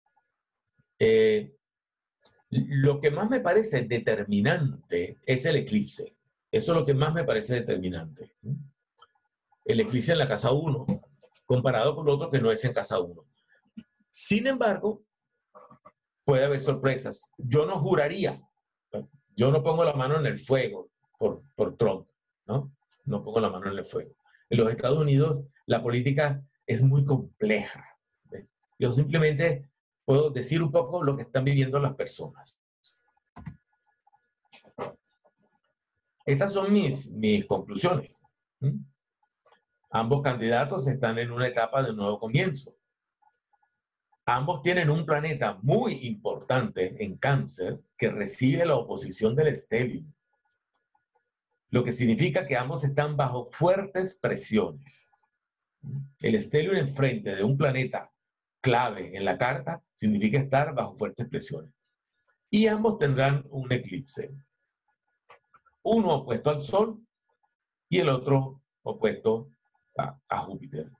Lo que más me parece determinante es el eclipse. Eso es lo que más me parece determinante. El eclipse en la casa 1, comparado con lo otro que no es en casa 1. Sin embargo, puede haber sorpresas. Yo no juraría, yo no pongo la mano en el fuego por Trump, ¿no? No pongo la mano en el fuego. En los Estados Unidos la política es muy compleja. ¿Ves? Yo simplemente puedo decir un poco lo que están viviendo las personas. Estas son mis conclusiones. Ambos candidatos están en una etapa de nuevo comienzo. Ambos tienen un planeta muy importante en Cáncer que recibe la oposición del stellium, lo que significa que ambos están bajo fuertes presiones. El stellium enfrente de un planeta clave en la carta significa estar bajo fuertes presiones. Y ambos tendrán un eclipse. Uno opuesto al Sol y el otro opuesto a Júpiter.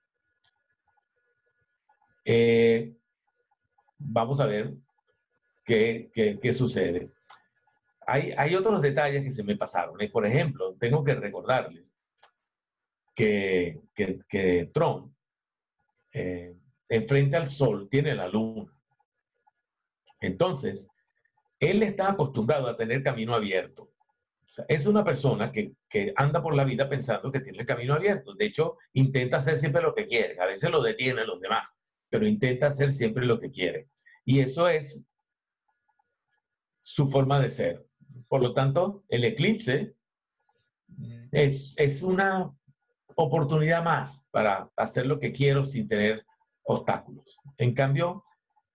Vamos a ver qué sucede. Hay otros detalles que se me pasaron. Por ejemplo, tengo que recordarles que Trump, enfrente al Sol, tiene la Luna. Entonces, él está acostumbrado a tener camino abierto. O sea, es una persona que anda por la vida pensando que tiene el camino abierto. De hecho, intenta hacer siempre lo que quiere. A veces lo detienen los demás, pero intenta hacer siempre lo que quiere. Y eso es su forma de ser. Por lo tanto, el eclipse es una oportunidad más para hacer lo que quiero sin tener obstáculos. En cambio,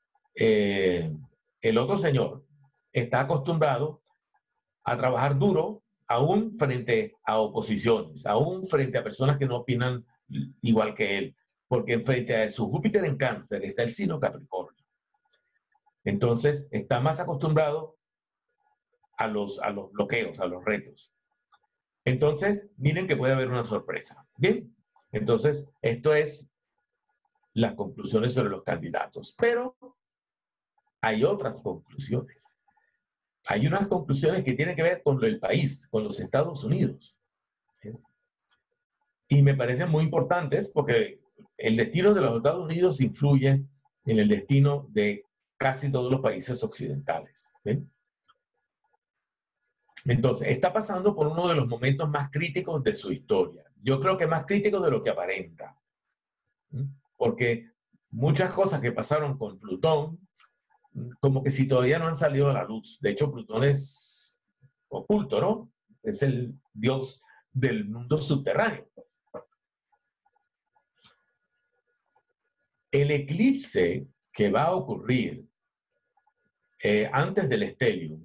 el otro señor está acostumbrado a trabajar duro, aún frente a oposiciones, aún frente a personas que no opinan igual que él, porque frente a su Júpiter en Cáncer está el signo Capricornio. Entonces, está más acostumbrado a los bloqueos, a los retos. Entonces, miren que puede haber una sorpresa. Bien, entonces, esto es las conclusiones sobre los candidatos. Pero hay otras conclusiones. Hay unas conclusiones que tienen que ver con el país, con los Estados Unidos. ¿Ves? Y me parecen muy importantes porque el destino de los Estados Unidos influye en el destino de casi todos los países occidentales. ¿Ven? Entonces, está pasando por uno de los momentos más críticos de su historia. Yo creo que más crítico de lo que aparenta. Porque muchas cosas que pasaron con Plutón, como que si todavía no han salido a la luz. De hecho, Plutón es oculto, ¿no? Es el dios del mundo subterráneo. El eclipse que va a ocurrir antes del stellium,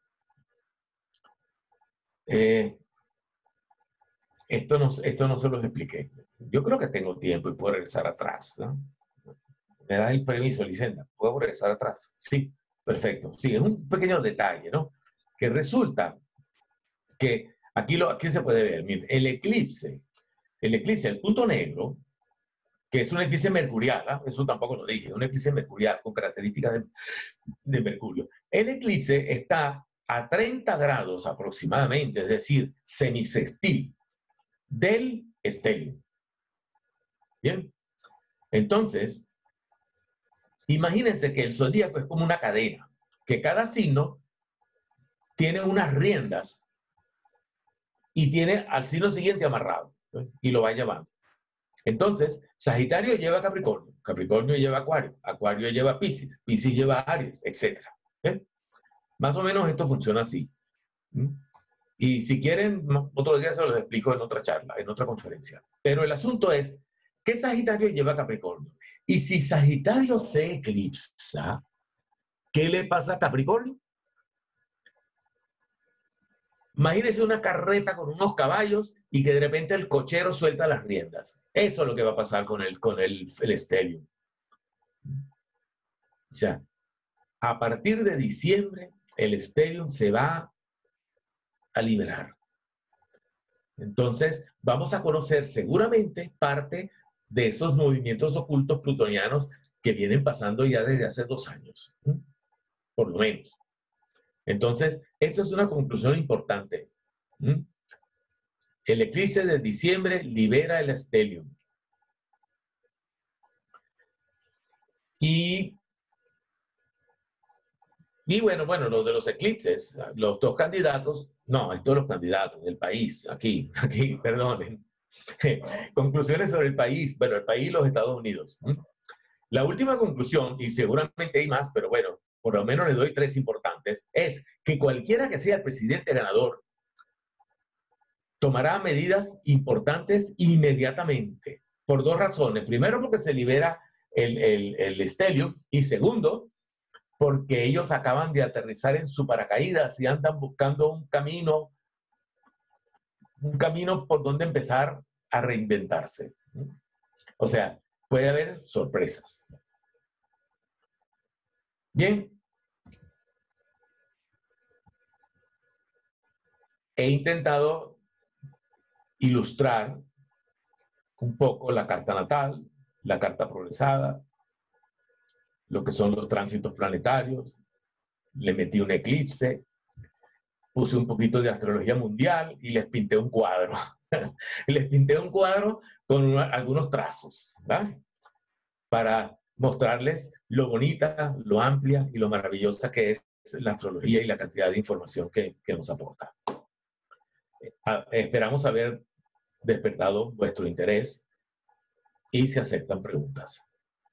esto no se los expliqué. Yo creo que tengo tiempo y puedo regresar atrás, ¿no? ¿Me das el permiso, Licenda? ¿Puedo regresar atrás? Sí, perfecto. Sí, es un pequeño detalle, ¿no? Que resulta que aquí se puede ver, miren, el eclipse, el punto negro, que es un eclipse mercurial, ¿eh? Eso tampoco lo dije, un eclipse mercurial con características de Mercurio. El eclipse está a 30 grados aproximadamente, es decir, semisextil del stellium. Bien, entonces, imagínense que el zodíaco es como una cadena, que cada signo tiene unas riendas y tiene al signo siguiente amarrado, ¿no? Y lo va llevando. Entonces, Sagitario lleva Capricornio, Capricornio lleva Acuario, Acuario lleva Piscis, Piscis lleva Aries, etc. ¿Bien? Más o menos esto funciona así. Y si quieren, otro día se los explico en otra charla, en otra conferencia. Pero el asunto es que Sagitario lleva Capricornio. Y si Sagitario se eclipsa, ¿qué le pasa a Capricornio? Imagínense una carreta con unos caballos y que de repente el cochero suelta las riendas. Eso es lo que va a pasar con el stellium. O sea, a partir de diciembre, el stellium se va a liberar. Entonces, vamos a conocer seguramente parte de esos movimientos ocultos plutonianos que vienen pasando ya desde hace 2 años, por lo menos. Entonces, esto es una conclusión importante. El eclipse de diciembre libera el stellium. Y bueno, lo de los eclipses, los 2 candidatos, no, estos los candidatos del país, aquí, perdonen. Conclusiones sobre el país, bueno, el país y los Estados Unidos. La última conclusión, y seguramente hay más, pero bueno, por lo menos les doy 3 importantes, es que cualquiera que sea el presidente ganador tomará medidas importantes inmediatamente, por 2 razones. Primero, porque se libera el stellium, y segundo, porque ellos acaban de aterrizar en su paracaídas y andan buscando un camino por donde empezar a reinventarse. O sea, puede haber sorpresas. Bien. He intentado ilustrar un poco la carta natal, la carta progresada, lo que son los tránsitos planetarios. Le metí un eclipse, puse un poquito de astrología mundial y les pinté un cuadro. Les pinté un cuadro con algunos trazos, ¿vale? Para mostrarles lo bonita, lo amplia y lo maravillosa que es la astrología y la cantidad de información que nos aporta. Esperamos haber despertado vuestro interés y se aceptan preguntas.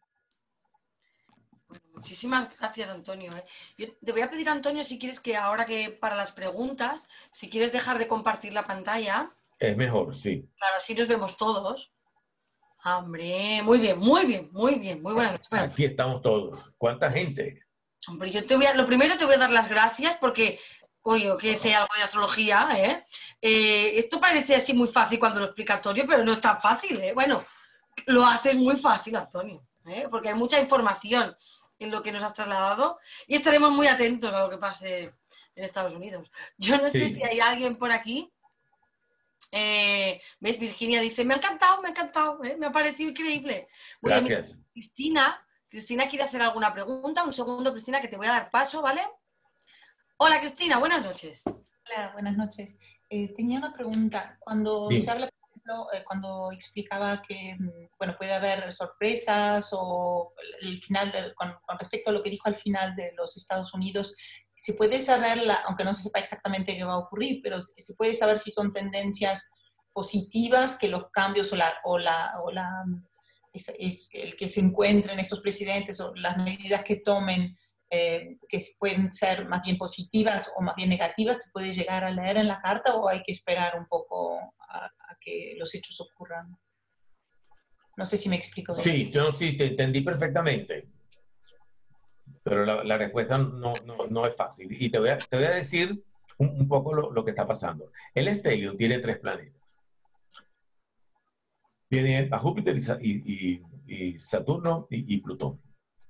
Bueno, muchísimas gracias, Antonio. Yo te voy a pedir, Antonio, si quieres que ahora que para las preguntas, si quieres dejar de compartir la pantalla. Es mejor, sí. Claro, así nos vemos todos. Hombre, muy bien, muy bien, muy bien, muy buenas noches. Bueno, aquí estamos todos. ¿Cuánta gente? Hombre, lo primero te voy a dar las gracias porque, oye, que sé algo de astrología, esto parece así muy fácil cuando lo explica Antonio, pero no es tan fácil, Bueno, lo haces muy fácil, Antonio, porque hay mucha información en lo que nos has trasladado y estaremos muy atentos a lo que pase en Estados Unidos. Yo no sé si hay alguien por aquí. ¿Ves? Virginia dice, me ha encantado, me ha parecido increíble. Gracias. Cristina quiere hacer alguna pregunta. Un segundo, Cristina, que te voy a dar paso, ¿vale? Hola, Cristina, buenas noches. Hola, buenas noches. Tenía una pregunta. Cuando se habla ejemplo, cuando explicaba que, bueno, puede haber sorpresas o el final, con respecto a lo que dijo al final de los Estados Unidos, se puede saber, aunque no se sepa exactamente qué va a ocurrir, pero se puede saber si son tendencias positivas, que los cambios es el que se encuentren estos presidentes o las medidas que tomen, que pueden ser más bien positivas o más bien negativas, ¿se puede llegar a leer en la carta o hay que esperar un poco a que los hechos ocurran? No sé si me explico bien. Sí, yo sí, te entendí perfectamente, pero la respuesta no es fácil. Y te voy a decir un poco lo que está pasando. El stellium tiene 3 planetas. Tiene a Júpiter y Saturno y Plutón.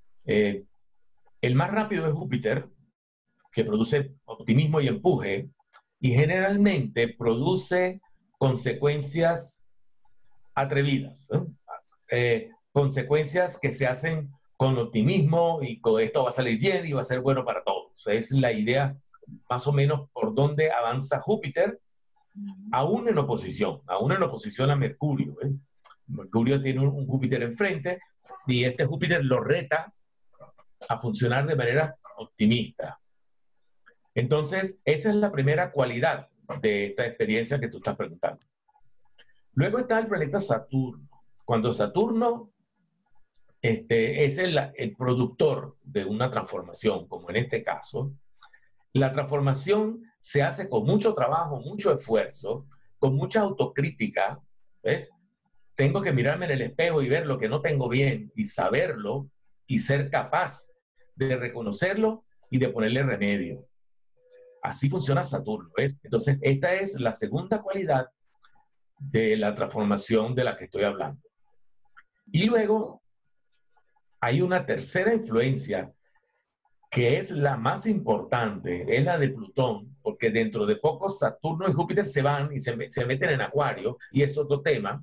El más rápido es Júpiter, que produce optimismo y empuje, y generalmente produce consecuencias atrevidas, ¿no? Consecuencias que se hacen con optimismo y con esto va a salir bien y va a ser bueno para todos. Es la idea más o menos por donde avanza Júpiter, aún en oposición a Mercurio. ¿Ves? Mercurio tiene un Júpiter enfrente y este Júpiter lo reta a funcionar de manera optimista. Entonces, esa es la primera cualidad de esta experiencia que tú estás preguntando. Luego está el planeta Saturno. Cuando Saturno es el productor de una transformación, como en este caso, la transformación se hace con mucho trabajo, mucho esfuerzo, con mucha autocrítica, ¿ves? Tengo que mirarme en el espejo y ver lo que no tengo bien y saberlo y ser capaz de reconocerlo y de ponerle remedio. Así funciona Saturno, ¿ves? Entonces, esta es la segunda cualidad de la transformación de la que estoy hablando. Y luego hay una tercera influencia que es la más importante, es la de Plutón, porque dentro de poco Saturno y Júpiter se van y se meten en Acuario, y es otro tema.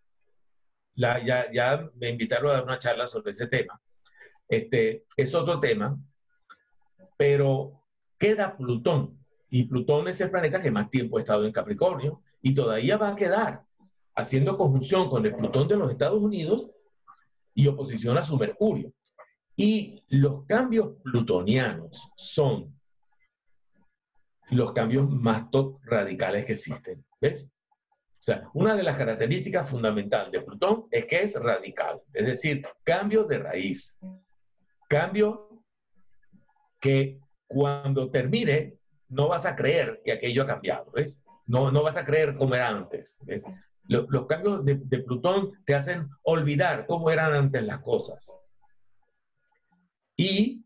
Ya me invitaron a dar una charla sobre ese tema. Es otro tema, pero queda Plutón, y Plutón es el planeta que más tiempo ha estado en Capricornio, y todavía va a quedar haciendo conjunción con el Plutón de los Estados Unidos y oposición a su Mercurio. Y los cambios plutonianos son los cambios más radicales que existen. ¿Ves? O sea, una de las características fundamentales de Plutón es que es radical, es decir, cambio de raíz. Cambio que cuando termine no vas a creer que aquello ha cambiado, ¿ves? No vas a creer como era antes, ¿ves? Los cambios de Plutón te hacen olvidar cómo eran antes las cosas. Y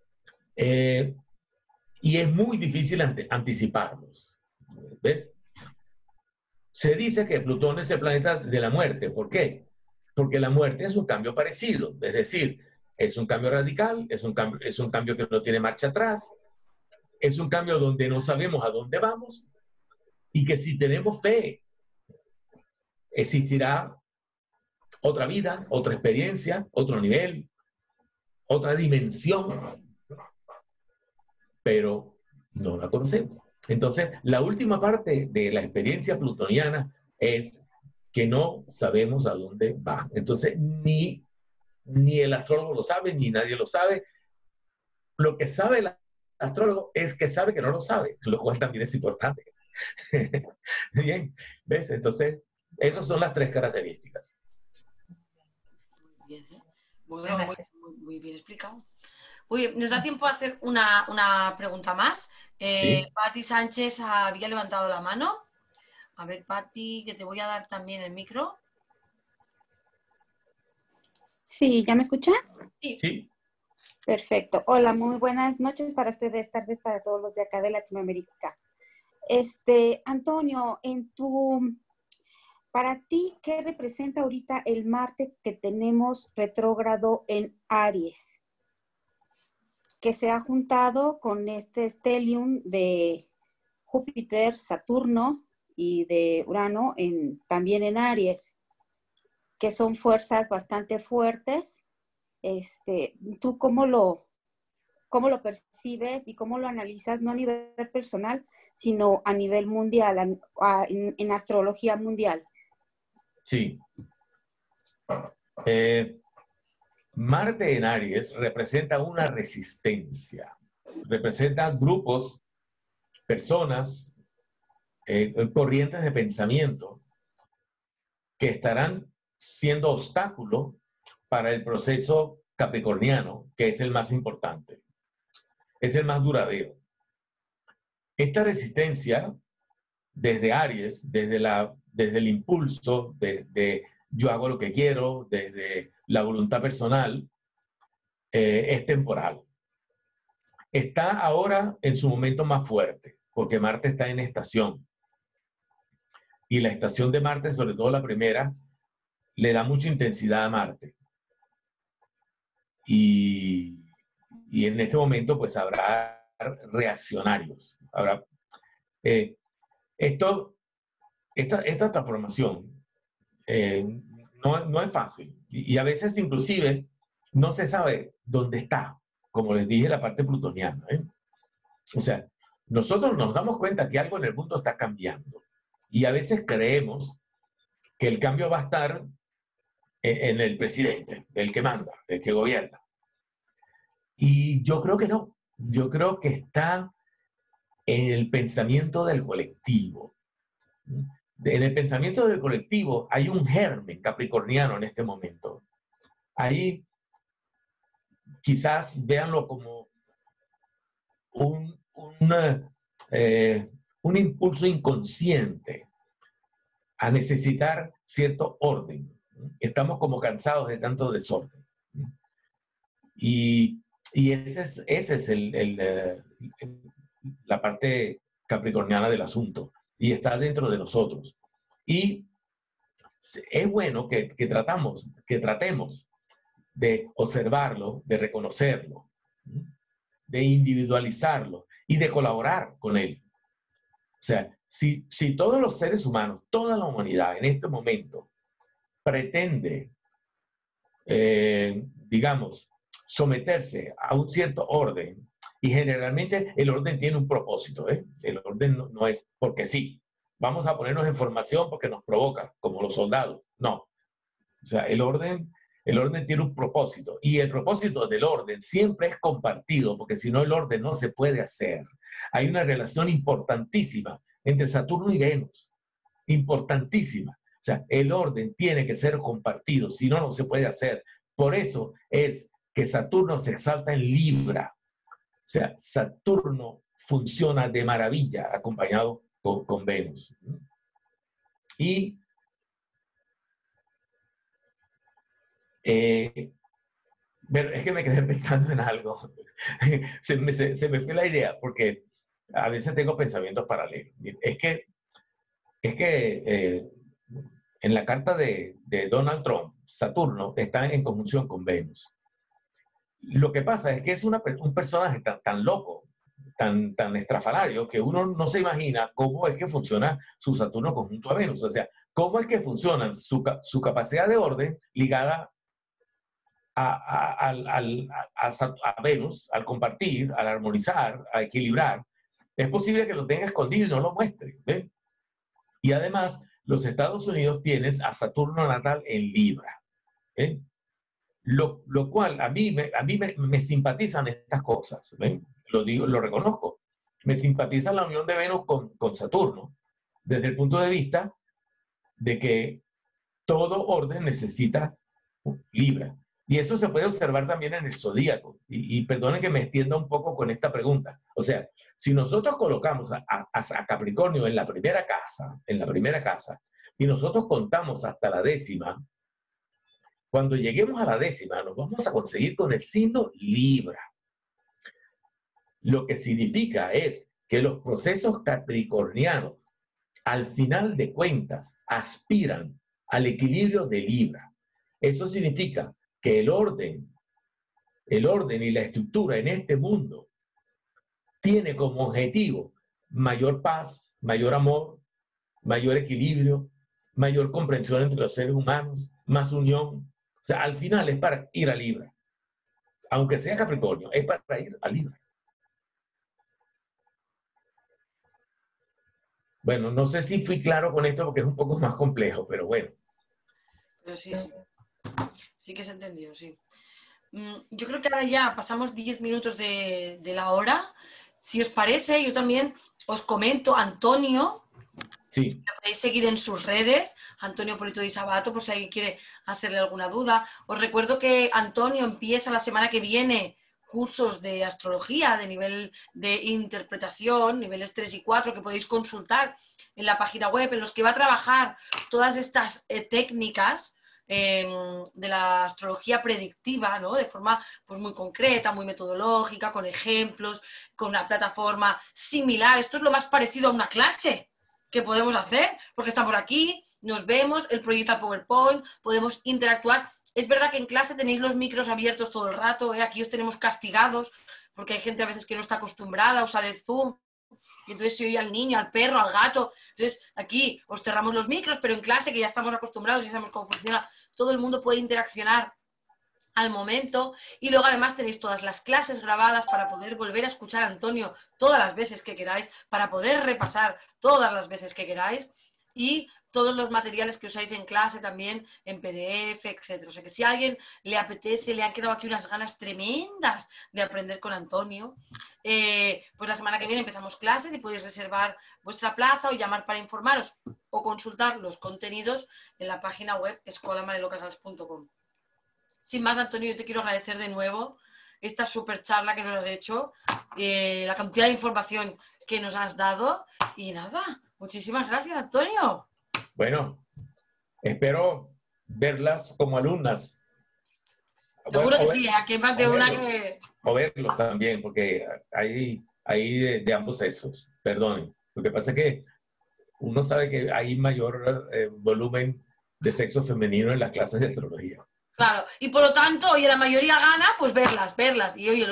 es muy difícil anticiparlos, ¿ves? Se dice que Plutón es el planeta de la muerte. ¿Por qué? Porque la muerte es un cambio parecido, es decir, es un cambio radical, es un cambio que no tiene marcha atrás, es un cambio donde no sabemos a dónde vamos y que si tenemos fe, existirá otra vida, otra experiencia, otro nivel, otra dimensión, pero no la conocemos. Entonces, la última parte de la experiencia plutoniana es que no sabemos a dónde va. Entonces, ni el astrólogo lo sabe, ni nadie lo sabe. Lo que sabe el astrólogo es que sabe que no lo sabe, lo cual también es importante. Bien, ¿ves? Entonces, esas son las 3 características. Muy bien, ¿eh? Bueno, muy bien explicado. Uy, ¿nos da tiempo a hacer una pregunta más? Sí. Pati Sánchez había levantado la mano. A ver, Pati, que te voy a dar también el micro. Sí, ¿ya me escuchan? Sí. Perfecto. Hola, muy buenas noches para ustedes, tardes para todos los de acá de Latinoamérica. Antonio, para ti, ¿qué representa ahorita el Marte que tenemos retrógrado en Aries? Que se ha juntado con este stellium de Júpiter, Saturno y de Urano también en Aries, que son fuerzas bastante fuertes. ¿Tú cómo lo percibes y cómo lo analizas, no a nivel personal, sino a nivel mundial, en astrología mundial? Sí. Marte en Aries representa una resistencia, representa grupos, personas, corrientes de pensamiento que estarán siendo obstáculo para el proceso capricorniano, que es el más importante, es el más duradero. Esta resistencia desde Aries, desde el impulso, desde yo hago lo que quiero, desde la voluntad personal, es temporal. Está ahora en su momento más fuerte, porque Marte está en estación. Y la estación de Marte, sobre todo la primera, le da mucha intensidad a Marte. Y en este momento, pues habrá reaccionarios. Habrá, esta transformación no es fácil. Y a veces, inclusive, no se sabe dónde está, como les dije, la parte plutoniana. O sea, nosotros nos damos cuenta que algo en el mundo está cambiando. Y a veces creemos que el cambio va a estar en el presidente, el que manda, el que gobierna. Y yo creo que no. Yo creo que está en el pensamiento del colectivo. En el pensamiento del colectivo hay un germen capricorniano en este momento. Ahí quizás véanlo como un impulso inconsciente a necesitar cierto orden. Estamos como cansados de tanto desorden. Y ese es la parte capricorniana del asunto. Y está dentro de nosotros. Y es bueno que tratemos de observarlo, de reconocerlo, de individualizarlo y de colaborar con él. O sea, si todos los seres humanos, toda la humanidad en este momento pretende, digamos, someterse a un cierto orden, y generalmente el orden tiene un propósito, el orden no es porque sí, vamos a ponernos en formación porque nos provoca, como los soldados, no. O sea, el orden tiene un propósito, y el propósito del orden siempre es compartido, porque si no el orden no se puede hacer. Hay una relación importantísima entre Saturno y Venus, importantísima. O sea, el orden tiene que ser compartido, si no, no se puede hacer. Por eso es que Saturno se exalta en Libra. O sea, Saturno funciona de maravilla acompañado con Venus. Y pero es que me quedé pensando en algo. se me fue la idea, porque a veces tengo pensamientos paralelos. Es que en la carta de Donald Trump, Saturno está en conjunción con Venus. Lo que pasa es que es un personaje tan loco, tan estrafalario, que uno no se imagina cómo es que funciona su Saturno conjunto a Venus. O sea, cómo es que funciona su capacidad de orden ligada a Venus, al compartir, al armonizar, a equilibrar. Es posible que lo tenga escondido y no lo muestre. ¿Ven? Y además, los Estados Unidos tienen a Saturno natal en Libra. ¿Ven? Lo cual a mí me simpatizan estas cosas. ¿Ven? Lo reconozco. Me simpatiza la unión de Venus con Saturno, desde el punto de vista de que todo orden necesita Libra. Y eso se puede observar también en el zodíaco. Y perdonen que me extienda un poco con esta pregunta. O sea, si nosotros colocamos a Capricornio en la primera casa, y nosotros contamos hasta la 10ª, cuando lleguemos a la 10ª, nos vamos a conseguir con el signo Libra. Lo que significa es que los procesos capricornianos, al final de cuentas, aspiran al equilibrio de Libra. Eso significa que el orden y la estructura en este mundo tiene como objetivo mayor paz, mayor amor, mayor equilibrio, mayor comprensión entre los seres humanos, más unión. O sea, al final es para ir a Libra. Aunque sea Capricornio, es para ir a Libra. Bueno, no sé si fui claro con esto porque es un poco más complejo, pero bueno. Pero sí, sí. Sí que se entendió, sí. Yo creo que ahora ya pasamos 10 minutos de la hora. Si os parece, yo también os comento, Antonio, Sí, lo podéis seguir en sus redes, Antonio Polito Di Sabato, por si alguien quiere hacerle alguna duda. Os recuerdo que Antonio empieza la semana que viene cursos de astrología de nivel de interpretación, niveles 3 y 4, que podéis consultar en la página web, en los que va a trabajar todas estas técnicas de la astrología predictiva, ¿no? De forma pues, muy concreta, muy metodológica, con ejemplos, con una plataforma similar. Esto es lo más parecido a una clase que podemos hacer, porque estamos aquí, nos vemos, él proyecta el PowerPoint, podemos interactuar. Es verdad que en clase tenéis los micros abiertos todo el rato, ¿eh? Aquí os tenemos castigados, porque hay gente a veces que no está acostumbrada a usar el Zoom, y entonces se oye al niño, al perro, al gato. Entonces aquí os cerramos los micros, pero en clase, que ya estamos acostumbrados y sabemos cómo funciona, todo el mundo puede interaccionar al momento. Y luego además tenéis todas las clases grabadas para poder volver a escuchar a Antonio todas las veces que queráis, para poder repasar todas las veces que queráis, y todos los materiales que usáis en clase también en PDF, etc. O sea que si a alguien le apetece, le han quedado aquí unas ganas tremendas de aprender con Antonio, pues la semana que viene empezamos clases y podéis reservar vuestra plaza o llamar para informaros o consultar los contenidos en la página web escolamarelocasals.com. Sin más, Antonio, yo te quiero agradecer de nuevo esta súper charla que nos has hecho, la cantidad de información que nos has dado, y nada, muchísimas gracias, Antonio. bueno, espero verlas como alumnas. Seguro que sí, aquí hay más de una que... O verlos también, porque hay de ambos sexos, perdonen. Lo que pasa es que uno sabe que hay mayor volumen de sexo femenino en las clases de astrología. Claro, y por lo tanto, oye, la mayoría gana, pues verlas. Y oye,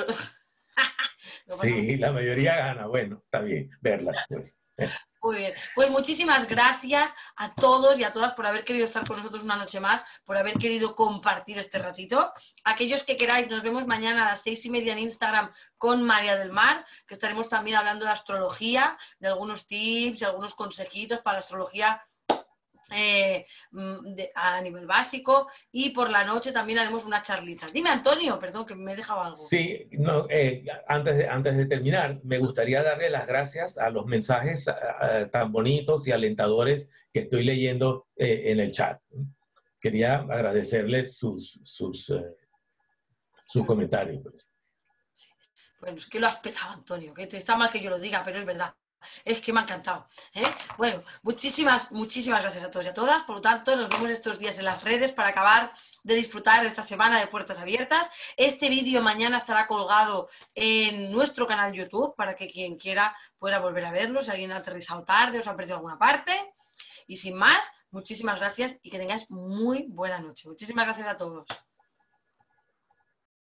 Sí, la mayoría gana. Bueno, está bien, verlas, pues. Muy bien, pues muchísimas gracias a todos y a todas por haber querido estar con nosotros una noche más, por haber querido compartir este ratito. Aquellos que queráis, nos vemos mañana a las 6:30 en Instagram con María del Mar, que estaremos también hablando de astrología, de algunos tips, de algunos consejitos para la astrología a nivel básico, y por la noche también haremos una charlita. Dime, Antonio, perdón, que me he dejado algo. Sí, no, antes de terminar, me gustaría darle las gracias a los mensajes tan bonitos y alentadores que estoy leyendo en el chat. Quería agradecerles sus comentarios. Pues. Bueno, es que lo has petado, Antonio, que está mal que yo lo diga, pero es verdad. Es que me ha encantado, ¿eh? Bueno, muchísimas gracias a todos y a todas. Por lo tanto, nos vemos estos días en las redes para acabar de disfrutar de esta semana de puertas abiertas. Este vídeo mañana estará colgado en nuestro canal YouTube para que quien quiera pueda volver a verlo, si alguien ha aterrizado tarde o se ha perdido alguna parte. Y sin más, muchísimas gracias y que tengáis muy buena noche. Muchísimas gracias a todos.